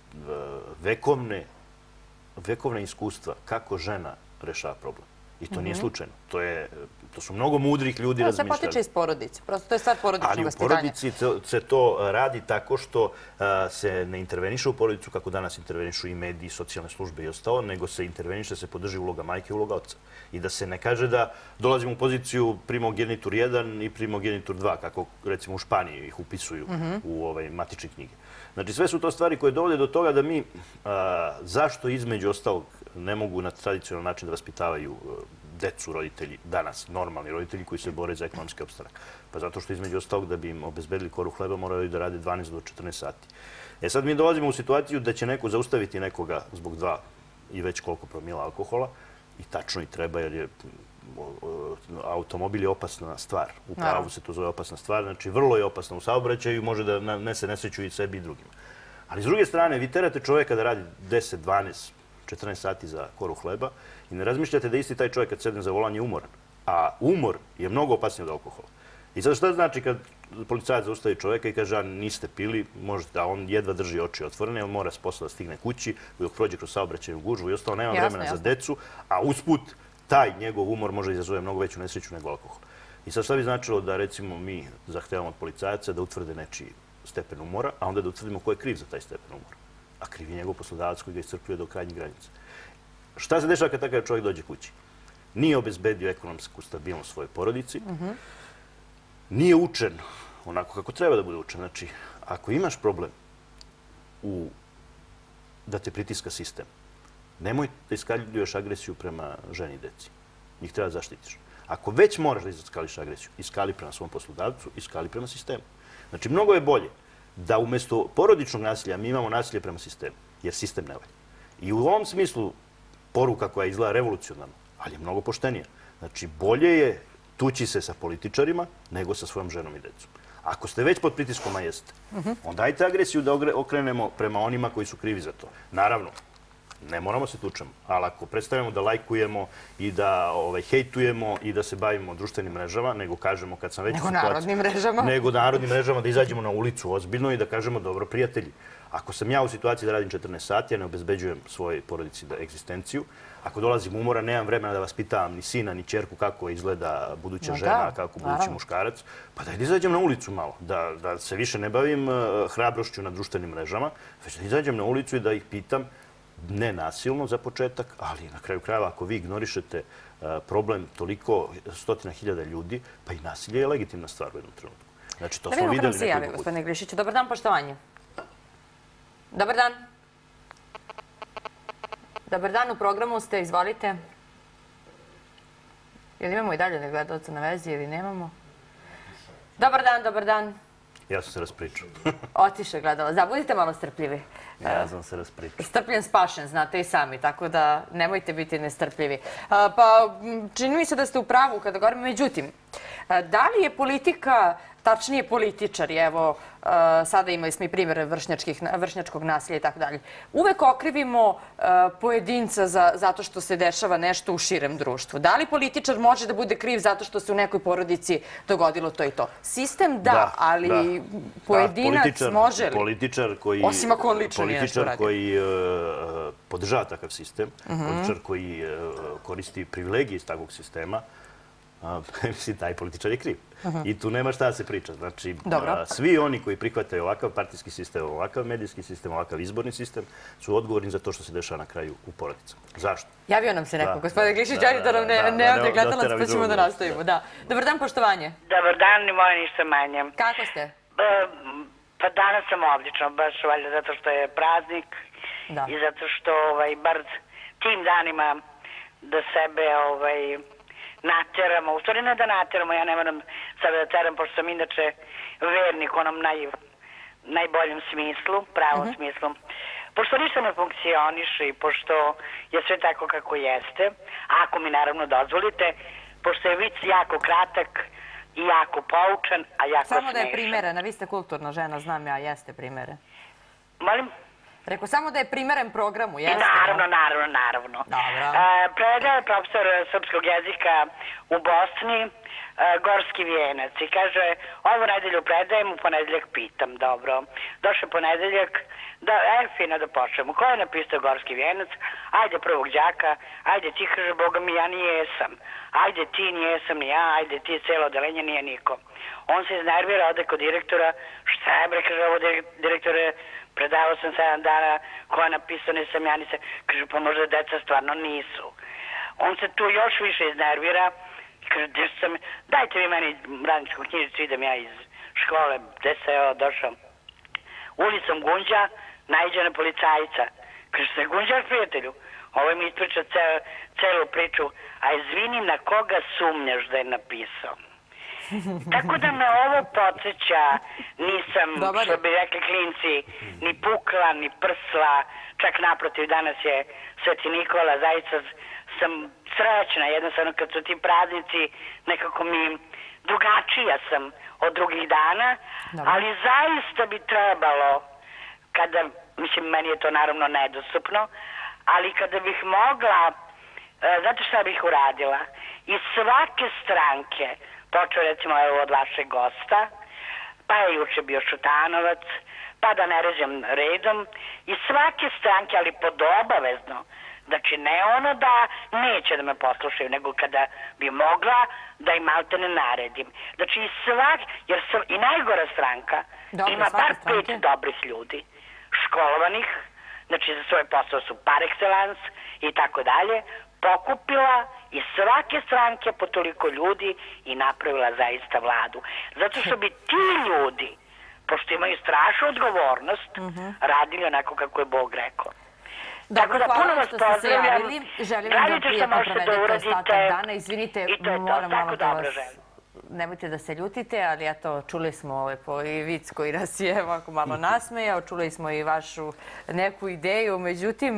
C: vekovne iskustva kako žena rešava problem. I to nije slučajno. To su mnogo mudrih ljudi razmišljali.
A: To se potiče iz porodice. Prosto to je stvar porodičnog vaspitanja.
C: Ali u porodici se to radi tako što se ne interveniše u porodicu kako danas intervenišu i mediji, socijalne službe i ostalo, nego se interveniše, se podrži uloga majke i uloga oca. I da se ne kaže da dolazimo u poziciju primogenitur 1 i primogenitur 2, kako recimo u Španiji ih upisuju u matične knjige. Znači, sve su to stvari koje dovode do toga da mi, zašto između ostalog ne mogu na tradicionalni način da vaspitavaju decu roditelji, danas normalni roditelji koji se bore za ekonomski opstanak. Pa zato što između ostalog da bi im obezbedili koru hleba moraju da rade 12 do 14 sati. Sad mi dolazimo u situaciju da će neko zaustaviti nekoga zbog 2 i već koliko promila alkohola i tačno i treba jer je automobil je opasna stvar. U pravu se to zove opasna stvar. Znači, vrlo je opasna u saobraćaju, može da nanese nesreću i sebi i drugima. Ali s druge strane, vi terate čovjeka da radi 10, 12, 14 sati za koru hleba i ne razmišljate da isti taj čovjek kad sedne za volan je umoran. A umor je mnogo opasniji od alkohola. I sad šta znači kad policajac zaustavi čovjeka i kaže niste pili, možda on jedva drži oči otvorene, on mora s posla da stigne kući, dok prođe kroz saobraćajnu gužvu i ostalo nema vremena za decu, a usput taj njegov umor može izazove mnogo veću nesreću nego alkohol. I sad šta bi značilo da recimo mi zahtevamo od policajaca da utvrde nečiji stepen umora, a onda da utvrdimo ko je kriv za taj stepen umora. A kriv je njegov poslodavac koji ga iscrpljuje do krajnjih granica. Šta se dešava kad takav čovjek dođe kući? Nije obezbedio ekonomsku stabilnost svoje porodici, nije učen onako kako treba da bude učen. Znači, ako imaš problem da te pritiska sistem, nemoj da iskaljuješ agresiju prema ženi i deci. Njih treba da zaštitiš. Ako već moraš da iskališ agresiju, iskali prema svom poslodavcu, iskali prema sistemu. Znači, mnogo je bolje da umjesto porodičnog nasilja mi imamo nasilje prema sistemu, jer sistem ne valja. I u ovom smislu poruka koja izgleda revolucionarno, ali je mnogo poštenija. Znači, bolje je tući se sa političarima nego sa svojom ženom i decom. Ako ste već pod pritiskom, a jeste, onda dajte agresiju da okrenemo prema onima koji su krivi za to. Naravno, Ne moramo se tučemo, ali ako predstavljamo da lajkujemo i da hejtujemo i da se bavimo društvenim mrežama, nego kažemo kad sam već u situaciji...
A: Nego narodnim mrežama.
C: Nego narodnim mrežama, da izađemo na ulicu ozbiljno i da kažemo dobro, prijatelji, ako sam ja u situaciji da radim 14 sati, ja ne obezbeđujem svojoj porodici egzistenciju. Ako dolazim umora, nemam vremena da vas pitam ni sina, ni ćerku kako izgleda buduća žena, kako budući muškarac. Pa da izađem na ulicu malo, da se više ne bavim hrabrošću na društvenim mrežama, već da izađem na ulicu i da ih pitam, ne nasilno za početak, ali na kraju krajeva ako vi ignorišete problem toliko stotina hiljada ljudi, pa i nasilje je legitimna stvar u jednom trenutku. Znači, to smo videli nekoliko puta. Da vidimo kako se javi,
A: gospodine Glišiću. Dobar dan, poštovanje. Dobar dan. Dobar dan, u programu ste, izvolite. Jel imamo i dalje gledalca na vezi ili nemamo? Dobar dan, dobar dan.
C: Ja sam se raspričao.
A: Otiše gledalac. Da, budite malo strpljivi.
C: Ja sam se raspričao.
A: Strpljen spašen, znate i sami, tako da nemojte biti nestrpljivi. Pa čini mi se da ste u pravu kada govorimo. Međutim, da li je politika, tačnije političari, evo, sada imali smo i primjer vršnjačkog nasilja i tako dalje, uvek okrivimo pojedinca zato što se dešava nešto u širem društvu. Da li političar može da bude kriv zato što se u nekoj porodici dogodilo to i to? Sistem da, ali pojedinac može li?
C: Političar koji...
A: Osim ako on lično nije nešto uradio.
C: Političar koji podržava takav sistem, političar koji koristi privilegije iz takvog sistema, mislim, taj političar je kriv. I tu nema šta da se priča. Znači, svi oni koji prihvataju ovakav partijski sistem, ovakav medijski sistem, ovakav izborni sistem, su odgovorni za to što se dešava na kraju u porodicama. Zašto?
A: Javio nam se neko. Gospodin Glišić, ajde da nam ne ode gledalac, pa ćemo da nastavimo. Dobar dan, poštovanje.
F: Dobar dan, ni moje ništa manje.
A: Kako ste?
F: Pa danas sam odlično, baš valjda zato što je praznik i zato što bar tim danima da sebe nateramo, u stvari ne da nateramo, ja ne moram sada da teram, pošto sam inače vernik u onom najboljem smislu, pravom smislu. Pošto ništa ne funkcioniše i pošto je sve tako kako jeste, ako mi naravno dozvolite, pošto je vic jako kratak i jako poučan, a jako smešan.
A: Samo da je primerena, vi ste kulturna žena, znam ja, jeste primere.
F: Molim?
A: Rekao, samo da je primeren programu, jeste?
F: Naravno. Predaje je profesor srpskog jezika u Bosni, Gorski Vijenac, i kaže, ovu nedelju predajem, u ponedeljak pitam, dobro. Došao ponedeljak, fino da počnemo. Ko je napisao Gorski Vijenac? Ajde prvog đaka, ajde ti, kaže, Boga mi, ja nijesam. Ajde ti, nijesam ni ja, ajde ti, celo odelenje, nije niko. On se iznervira, ode kod direktora, šta je bre, kaže, ovo direktore, predavao sam 7 dana, ko je napisao, nisam ja, nisam. Kaže, pa možda deca stvarno nisu. On se tu još više iznervira. Kaže, dajte vi meni radničku knjižicu, idem ja iz škole, gde se je došao. Ulicom Gunđa, naiđe na policajca. Kaže, se Gunđaš, prijatelju? Ovo mi ispriča celu priču. A izvini, na koga sumnjaš da je napisao? Tako da me ovo podsjeća, nisam, što bi rekli klinci, ni pukla, ni prsla, čak naprotiv, danas je Sveti Nikola, zaista sam srećna, jednostavno kad su ti praznici, nekako mi drugačija sam od drugih dana, ali zaista bi trebalo, kada, mislim, meni je to naravno nedostupno, ali kada bih mogla, znate šta bih uradila? Iz svake stranke, počeo recimo od vašeg gosta, pa je juče bio Šutanovac, pa da ne ređem redom, iz svake stranke, ali podobavezno, znači ne ono da neće da me poslušaju, nego kada bi mogla da im malte ne naredim. Znači jer i najgora stranka ima par 5 dobrih ljudi, školovanih, znači za svoj posao su par excellence i tako dalje, pokupila iz svake stranke po toliko ljudi i napravila zaista vladu. Zato što bi ti ljudi, pošto imaju strašnu odgovornost, radili onako kako je Bog rekao.
A: Dobro, hvala što ste se javili. Želim vam da prijatno provedete ostatak dana. Izvinite, moram malo da vas... Nemojte da se ljutite, ali eto, čuli smo i vic koji nas je ovako malo nasmejao, čuli smo i vašu neku ideju. Međutim,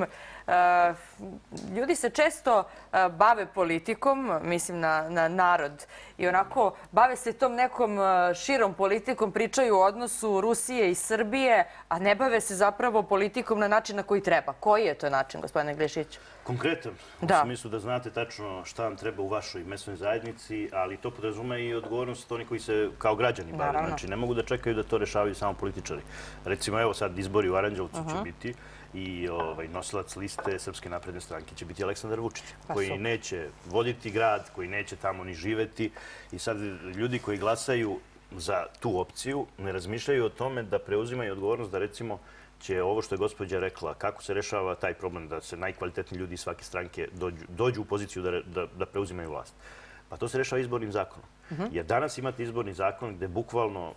A: ljudi se često bave politikom, mislim na narod, i onako bave se tom nekom širom politikom, pričaju o odnosu Rusije i Srbije, a ne bave se zapravo politikom na način na koji treba. Koji je to način, gospodine Glišić?
C: Konkretan, u smislu da znate tačno šta vam treba u vašoj mesnoj zajednici, ali to podrazume i odgovornost onih koji se kao građani bave. Znači, ne mogu da čekaju da to rešavaju samo političari. Recimo, evo sad izbori u Aranđelovcu će biti i nosilac liste Srpske napredne stranke će biti Aleksandar Vučić, koji neće voditi grad, koji neće tamo ni živeti. I sad ljudi koji glasaju za tu opciju ne razmišljaju o tome da preuzimaju odgovornost da, recimo, će ovo što je gospođa rekla, kako se rešava taj problem da se najkvalitetniji ljudi iz svake stranke dođu u poziciju da preuzimaju vlast. Pa to se rešava izbornim zakonom. Jer danas imate izborni zakon gde bukvalno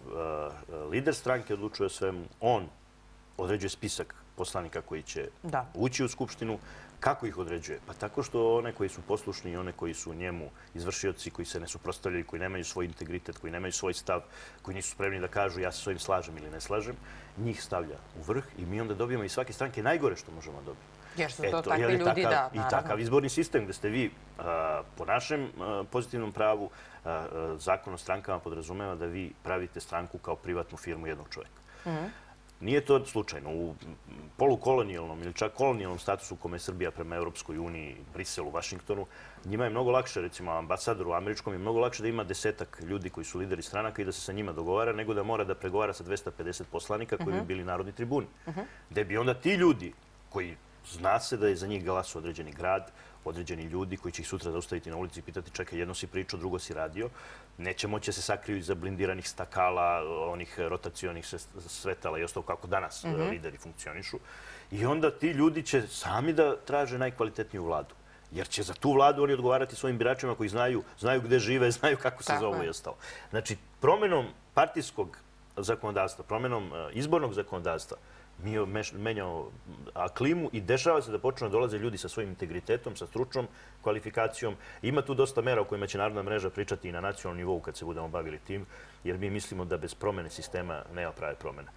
C: lider stranke odlučuje o svemu, on određuje spisak poslanika koji će ući u Skupštinu. Kako ih određuje? Pa tako što one koji su poslušni i one koji su njemu izvršioci, koji se ne suprotstavljaju, koji nemaju svoj integritet, koji nemaju svoj stav, koji nisu spremni da kažu ja se s ovim slažem ili ne slažem, njih stavlja u vrh i mi onda dobijemo iz svake stranke najgore što možemo dobiti.
A: Jer su to takvi ljudi, da, naravno.
C: I takav izborni sistem gde ste vi, po našem pozitivnom pravu, zakon o strankama podrazumeva da vi pravite stranku kao privatnu firmu jednog čoveka. Nije to slučajno. U polukolonijalnom ili čak kolonijalnom statusu u kome je Srbija prema Europskoj uniji, Briselu, Vašingtonu, njima je mnogo lakše, recimo ambasadoru američkom, je mnogo lakše da ima 10-ak ljudi koji su lideri stranaka i da se sa njima dogovara, nego da mora da pregovara sa 250 poslanika koji bi bili narodni tribuni. Gde bi onda ti ljudi koji zna se da je za njih glasao određeni grad, određeni ljudi koji će ih sutra zaustaviti na ulici i pitati čekaj, jedno si pričao, drugo si radio. Neće moći se sakriju iza blindiranih stakala, onih rotacionih svetala i ostalo kako danas lideri funkcionišu. I onda ti ljudi će sami da traže najkvalitetniju vladu. Jer će za tu vladu oni odgovarati svojim biračima koji znaju gde žive, znaju kako se zovu i ostalo. Znači, promenom partijskog zakonodavstva, promenom izbornog zakonodavstva, mi menjamo klimu i dešava se da počnu da dolaze ljudi sa svojim integritetom, sa stručnom kvalifikacijom. Ima tu dosta mera o kojima će Narodna mreža pričati i na nacionalnom nivou kad se budemo bavili tim, jer mi mislimo da bez promene sistema nema prave promene.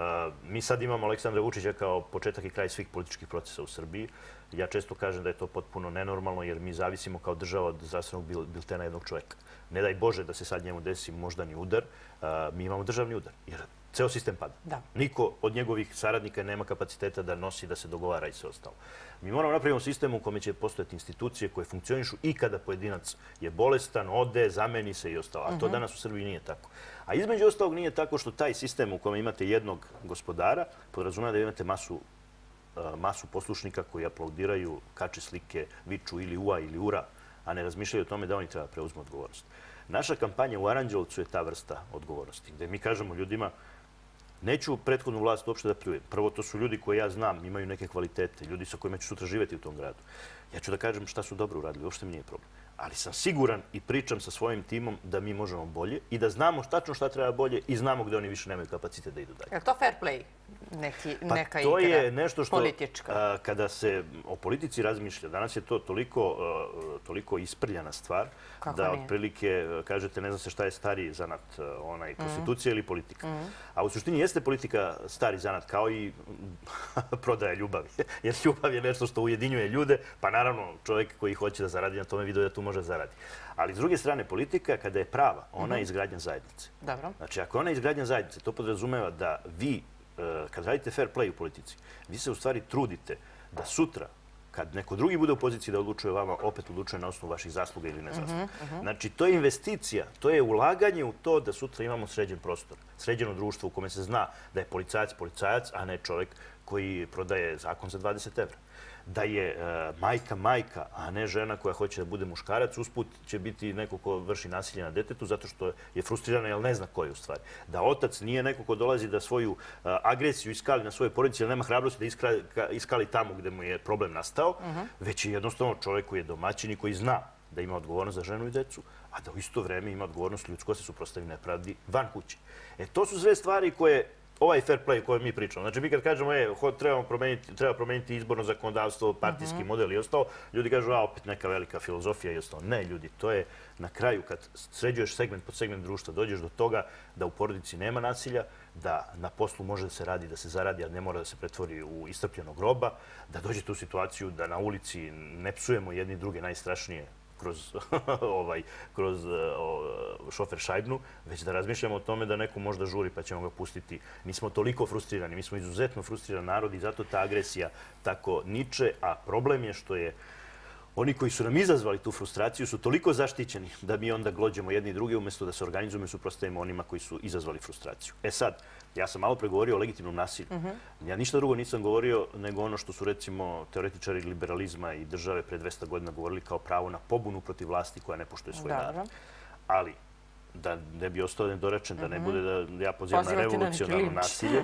C: Mi sad imamo Aleksandra Vučića kao početak i kraj svih političkih procesa u Srbiji. Ja često kažem da je to potpuno nenormalno jer mi zavisimo kao država od zdravstvenog biltena jednog čoveka. Ne daj Bože da se sad njemu desi moždani udar, mi imamo državni udar. Jer ceo sistem pada. Niko od njegovih saradnika nema kapaciteta da nosi, da se dogovara i sve ostalo. Mi moramo napraviti sistem u kome će postojati institucije koje funkcionišu i kada pojedinac je bolestan, ode, zameni se i ostalo. A to danas u Srbiji nije tako. A između ostalog nije tako što taj sistem u kome imate jednog gospodara podrazumeva da imate masu poslušnika koji aplaudiraju, kače slike, viču ili ua ili ura, a ne razmišljaju o tome da oni treba preuzmu odgovornost. Naša kampanja u Aranđelovcu je ta vrsta odgovornosti, gde mi kažemo ljudima neću prethodnu vlast uopšte da pljujem. Prvo, to su ljudi koje ja znam, imaju neke kvalitete, ljudi sa kojima ću sutra živjeti u tom gradu. Ja ću da kažem šta su dobro uradili, uopšte mi nije problem. Ali sam siguran i pričam sa svojim timom da mi možemo bolje i da znamo tačno šta treba bolje i znamo gde oni više nemaju kapacitet da idu dalje.
A: Je li to fair play? Neka
C: to je nešto što,
A: politička.
C: Kada se o politici razmišlja, danas je to toliko isprljana stvar da otprilike kažete ne zna se šta je stariji zanat, onaj prostitucija ili politika. A u suštini jeste politika stari zanat kao i prodaja ljubavi. Jer ljubav je nešto što ujedinjuje ljude, pa naravno čovjek koji hoće da zaradi na tome vidi da tu može zaradi. Ali s druge strane, politika kada je prava, ona je izgradnja zajednice. Znači, ako ona je izgradnja zajednice, to podrazumeva da vi, kad radite fair play u politici, vi se u stvari trudite da sutra, kad neko drugi bude u poziciji da odlučuje vama, opet odlučuje na osnovu vaših zasluga ili nezasluga. Znači, to je investicija, to je ulaganje u to da sutra imamo sređen prostor, sređeno društvo u kome se zna da je policajac, a ne čovjek koji prodaje zakon za 20 evra. Da je majka, a ne žena koja hoće da bude muškarac, usput će biti neko ko vrši nasilje na detetu zato što je frustrirana jer ne zna ko je u stvari. Da otac nije neko ko dolazi da svoju agresiju iskali na svoje porodice jer nema hrabrosti da iskali tamo gde mu je problem nastao, već je jednostavno čovjek koji je domaćin i koji zna da ima odgovornost za ženu i decu, a da u isto vreme ima odgovornost ljudsko se suprotstavi nepravdi van kuće. To su sve stvari koje ovaj fair play o kojem mi pričamo. Znači, mi kad kažemo, treba promeniti izborno zakonodavstvo, partijski model i ostalo, ljudi kažu, opet neka velika filozofija i ostalo. Ne, ljudi, to je na kraju, kad sređuješ segment pod segment društva, dođeš do toga da u porodici nema nasilja, da na poslu može da se radi, da se zaradi, a ne mora da se pretvori u istrpljenog roba, da dođete u situaciju da na ulici ne psujemo jedni druge najstrašnije kroz šofer šajbnu, već da razmišljamo o tome da neko možda žuri pa ćemo ga pustiti. Mi smo toliko frustrirani, mi smo izuzetno frustriran narod i zato ta agresija tako niče, a problem je što je oni koji su nam izazvali tu frustraciju su toliko zaštićeni da mi onda glođemo jedni i drugi umjesto da se organizujemo i suprotstavimo onima koji su izazvali frustraciju. Sad, ja sam malo pregovorio o legitimnom nasilju. Ja ništa drugo nisam govorio nego ono što su recimo teoretičari liberalizma i države pre 200 godina govorili kao pravo na pobunu protiv vlasti koja ne poštuje svoj narod. Ali, da ne bi ostao nedorečen, da ne bude da ja pozivam na revolucionarno nasilje,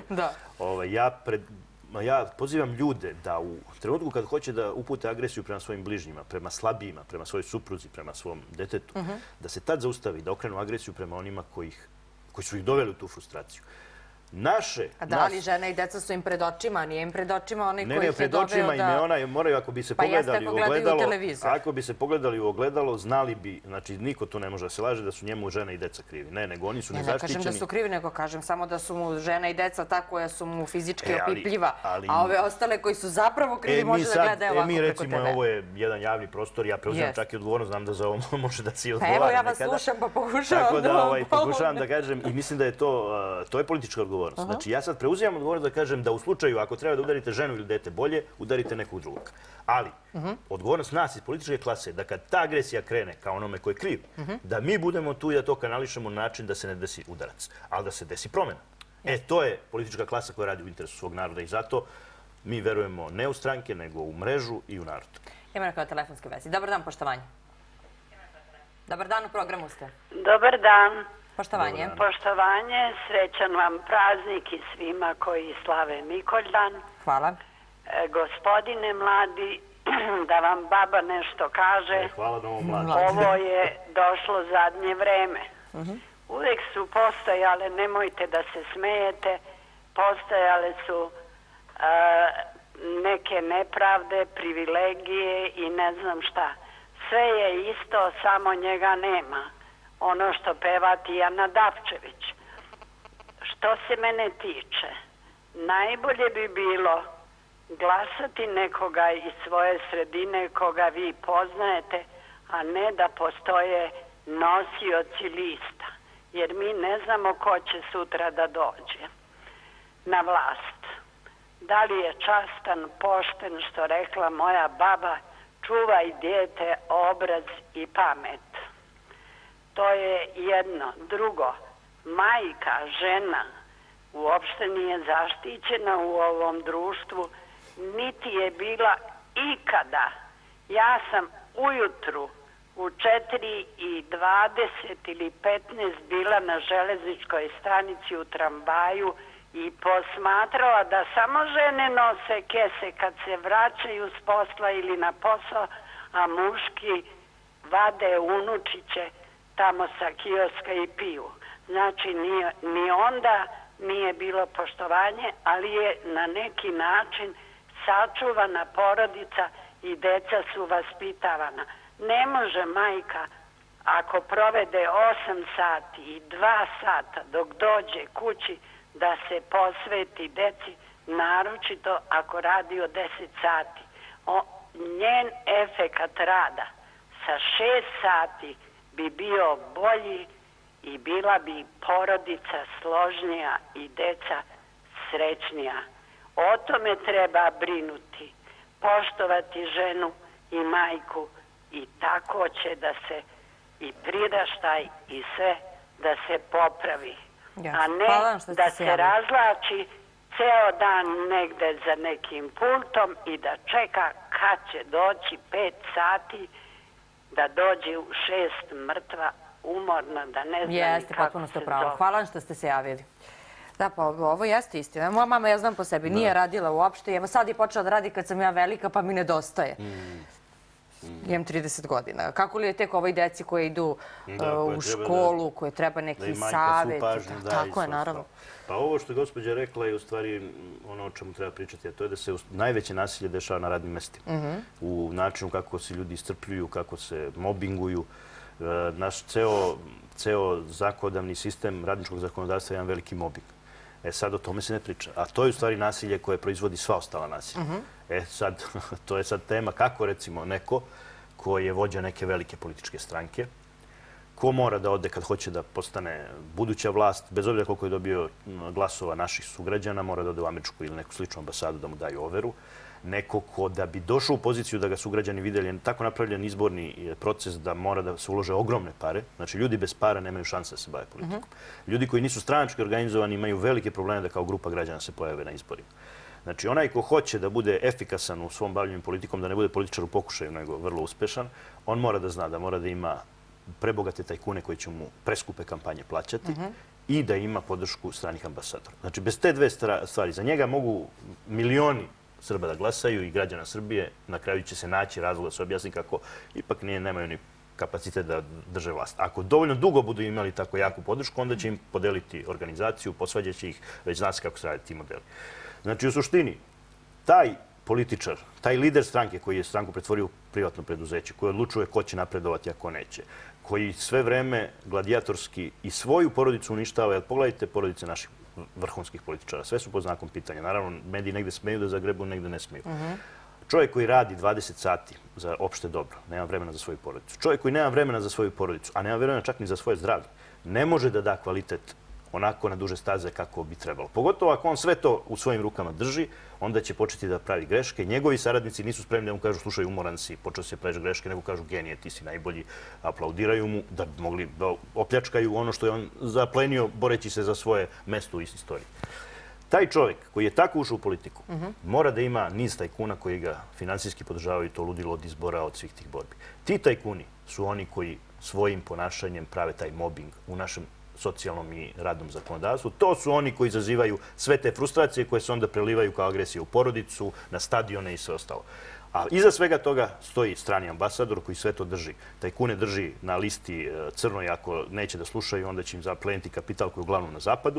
C: ja pozivam ljude da u trenutku kad hoće da upute agresiju prema svojim bližnjima, prema slabijima, prema svojoj supruzi, prema svom detetu, da se tad zaustavi, da okrenu agresiju prema onima koji su ih doveli u tu frustraciju.
A: A da li žene i deca su im pred očima, nije im pred očima onaj koji ih je
C: pred
A: doveo
C: očima im je ona, moraju ako bi se pogledali u ogledalo, znali bi, znači niko tu ne može da se laže da su njemu žene i deca krivi. Ne, nego oni su nezaštićeni.
A: Ne kažem da su krivi, nego kažem samo da su mu žene i deca ta koja su mu fizički opipljiva, a ove ostale koji su zapravo krivi može da gledaju ovako preko
C: TV. Mi recimo, ovo je jedan javni prostor, ja preuzimam čak i odgovornost, znam da za ovo može da si odgovara.
A: Evo ja vas slušam pa
C: pokušavam da kažem i mislim da je to politička odgovornost. Znači, ja sad preuzimam odgovornost da kažem da u slučaju, ako treba da udarite ženu ili dete bolje, udarite nekog drugog. Ali, odgovornost nas iz političke klase da kad ta agresija krene kao onome koji je kriv, da mi budemo tu i da to kanališemo na način da se ne desi udarac, ali da se desi promjena. To je politička klasa koja radi u interesu svog naroda i zato mi verujemo ne u stranke, nego u mrežu i u narod.
A: Ima neko na telefonskoj vezi. Dobar dan, poštovanje. Dobar dan, u programu ste.
G: Dobar dan.
A: Poštovanje.
G: Poštovanje, srećan vam praznik i svima koji slave Mikoldan.
A: Hvala.
G: Gospodine mladi, da vam baba nešto kaže.
C: Hvala da ovom mladi.
G: Ovo je došlo zadnje vreme. Uvijek su postojale, nemojte da se smejete, postojale su neke nepravde, privilegije i ne znam šta. Sve je isto, samo njega nema. Ono što peva Tijana Davčević. Što se mene tiče, najbolje bi bilo glasati nekoga iz svoje sredine koga vi poznajete, a ne da postoje nosioci lista. Jer mi ne znamo ko će sutra da dođe na vlast. Da li je častan, pošten, što rekla moja baba, čuvaj dijete obraz i pamet. To je jedno. Drugo, majka, žena, uopšte nije zaštićena u ovom društvu, niti je bila ikada. Ja sam ujutru u 4:20 ili 15 bila na železničkoj stanici u tramvaju i posmatrala da samo žene nose kese kad se vraćaju s posla ili na posao, a muški vade unučiće tamo sa kioska i piju. Znači, ni onda nije bilo poštovanje, ali je na neki način sačuvana porodica i deca su vaspitavana. Ne može majka, ako provede 8 sati i 2 sata dok dođe kući, da se posveti deci, naročito ako radi od 10 sati. Njen efekat rada sa 6 sati bi bio bolji i bila bi porodica složnija i deca srećnija. O tome treba brinuti, poštovati ženu i majku i tako će da se i priraštaj i sve da se popravi. A ne da se razlači ceo dan negde za nekim pultom i da čeka kad će doći 5 sati da dođe u 6 mrtva, umorna, da ne zna ni kako se zove.
A: Hvala vam što ste se javili. Da, pa ovo jeste istina. Moja mama, ja znam po sebi, nije radila uopšte. Evo sad je počela da radi kad sam ja velika, pa mi nedostaje. Imam 30 godina. Kako li je tek ovoj deci koje idu u školu, koje treba neki savjet? Tako je, naravno.
C: Pa ovo što je gospođa rekla je u stvari ono o čemu treba pričati, a to je da se najveće nasilje dešava na radnim mestima. U načinu kako se ljudi iscrpljuju, kako se mobinguju. Naš ceo zakonodavni sistem radničkog zakonodavstva je jedan veliki mobing. Sad o tome se ne priča. A to je u stvari nasilje koje proizvodi sva ostala nasilja. Sad, to je sad tema kako recimo neko ko je vođa neke velike političke stranke, ko mora da ode kad hoće da postane buduća vlast, bez obzira koliko je dobio glasova naših sugrađana, mora da ode u američku ili neku sličnu ambasadu da mu daju overu. Neko ko da bi došao u poziciju da ga sugrađani vidjeli, je tako napravljen izborni proces da mora da se ulože ogromne pare. Znači, ljudi bez para nemaju šanse da se bave politikom. Ljudi koji nisu stranački organizovani imaju velike probleme da kao grupa građana se pojave na izborima. Znači, onaj ko hoće da bude efikasan u svom bavljenju politikom, da ne bude političar u pokušaju, nego vrlo uspešan, on mora da zna da mora da ima prebogate tajkune koji će mu preskupe kampanje plaćati i da ima podršku stranih ambasadora. Znači, bez te dve stvari, za njega mogu milioni Srba da glasaju i građana Srbije, na kraju će se naći razlog da se objasni kako ipak nemaju ni kapacitet da drže vlast. Ako dovoljno dugo budu imali tako jaku podršku, onda će im podeliti organizaciju, posvađaće ih, već zna se kako se radi ti modeli. Znači, u suštini, taj političar, taj lider stranke koji je stranku pretvorio u privatno preduzeće, koji odlučuje ko će napredovati, a ko neće, koji sve vreme gladijatorski i svoju porodicu uništava, jer pogledajte porodice naših vrhunskih političara, sve su pod znakom pitanja. Naravno, mediji negde smeju da zagrebu, negde ne smeju. Čovjek koji radi 20 sati za opšte dobro, nema vremena za svoju porodicu. Čovjek koji nema vremena za svoju porodicu, a nema vremena čak ni za svoje zdravlje, ne može da da kvalitet onako na duže staze kako bi trebalo. Pogotovo ako on sve to u svojim rukama drži, onda će početi da pravi greške. Njegovi saradnici nisu spremni da mu kažu slušaj, umoran si, počeo si da praviš greške, nego kažu genije, ti si najbolji, aplaudiraju mu da bi mogli da opljačkaju ono što je on zaplenio boreći se za svoje mesto u istoriji. Taj čovjek koji je tako ušao u politiku mora da ima niz tajkuna koji ga finansijski podržavaju, to ludilo od izbora, od svih tih borbi. Ti tajkuni su oni koji svojim ponašanjem prave taj mobbing u našem socijalnom i radnom zakonodavstvu. To su oni koji izazivaju sve te frustracije koje se onda prelivaju kao agresije u porodicu, na stadione i sve ostalo. A iza svega toga stoji strani ambasador koji sve to drži. Tajkune drži na listi crnoj, ako neće da slušaju, onda će im zapleniti kapital koji je uglavnom na zapadu,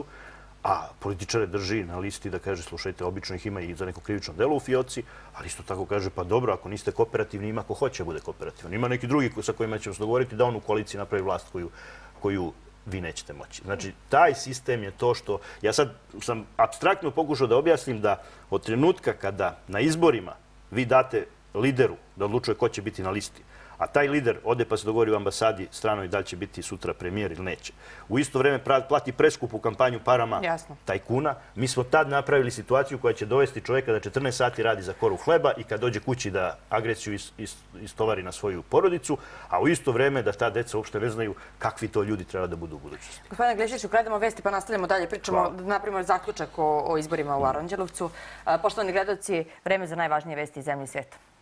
C: a političare drži na listi da kaže, slušajte, obično ih ima i za neko krivično delo u fioci, ali isto tako kaže, pa dobro, ako niste kooperativni, ima ko hoće da bude kooperativan. Ima neki drugi sa kojima ćemo se dogovoriti da on u koaliciji napravi vlast koju vi nećete moći. Znači, taj sistem je to što... Ja sad sam apstraktno pokušao da objasnim da od trenutka kada na izborima vi date lideru da odlučuje ko će biti na listi, a taj lider ode pa se dogovori u ambasadi stranoj da li će biti sutra premijer ili neće. U isto vreme plati preskupu kampanju parama tajkuna. Mi smo tad napravili situaciju koja će dovesti čovjeka da 14 sati radi za koru hleba i kad dođe kući da agresiju istovari na svoju porodicu, a u isto vreme da ta deca uopšte ne znaju kakvi to ljudi treba da budu u budućnosti.
A: Gospodine Glišiću, krademo vesti pa nastavljamo dalje. Pričamo, napravimo zaključak o izborima u Aranđelovcu. Poštovani gledalci, vreme za najvažnije vesti iz zemlje i sveta.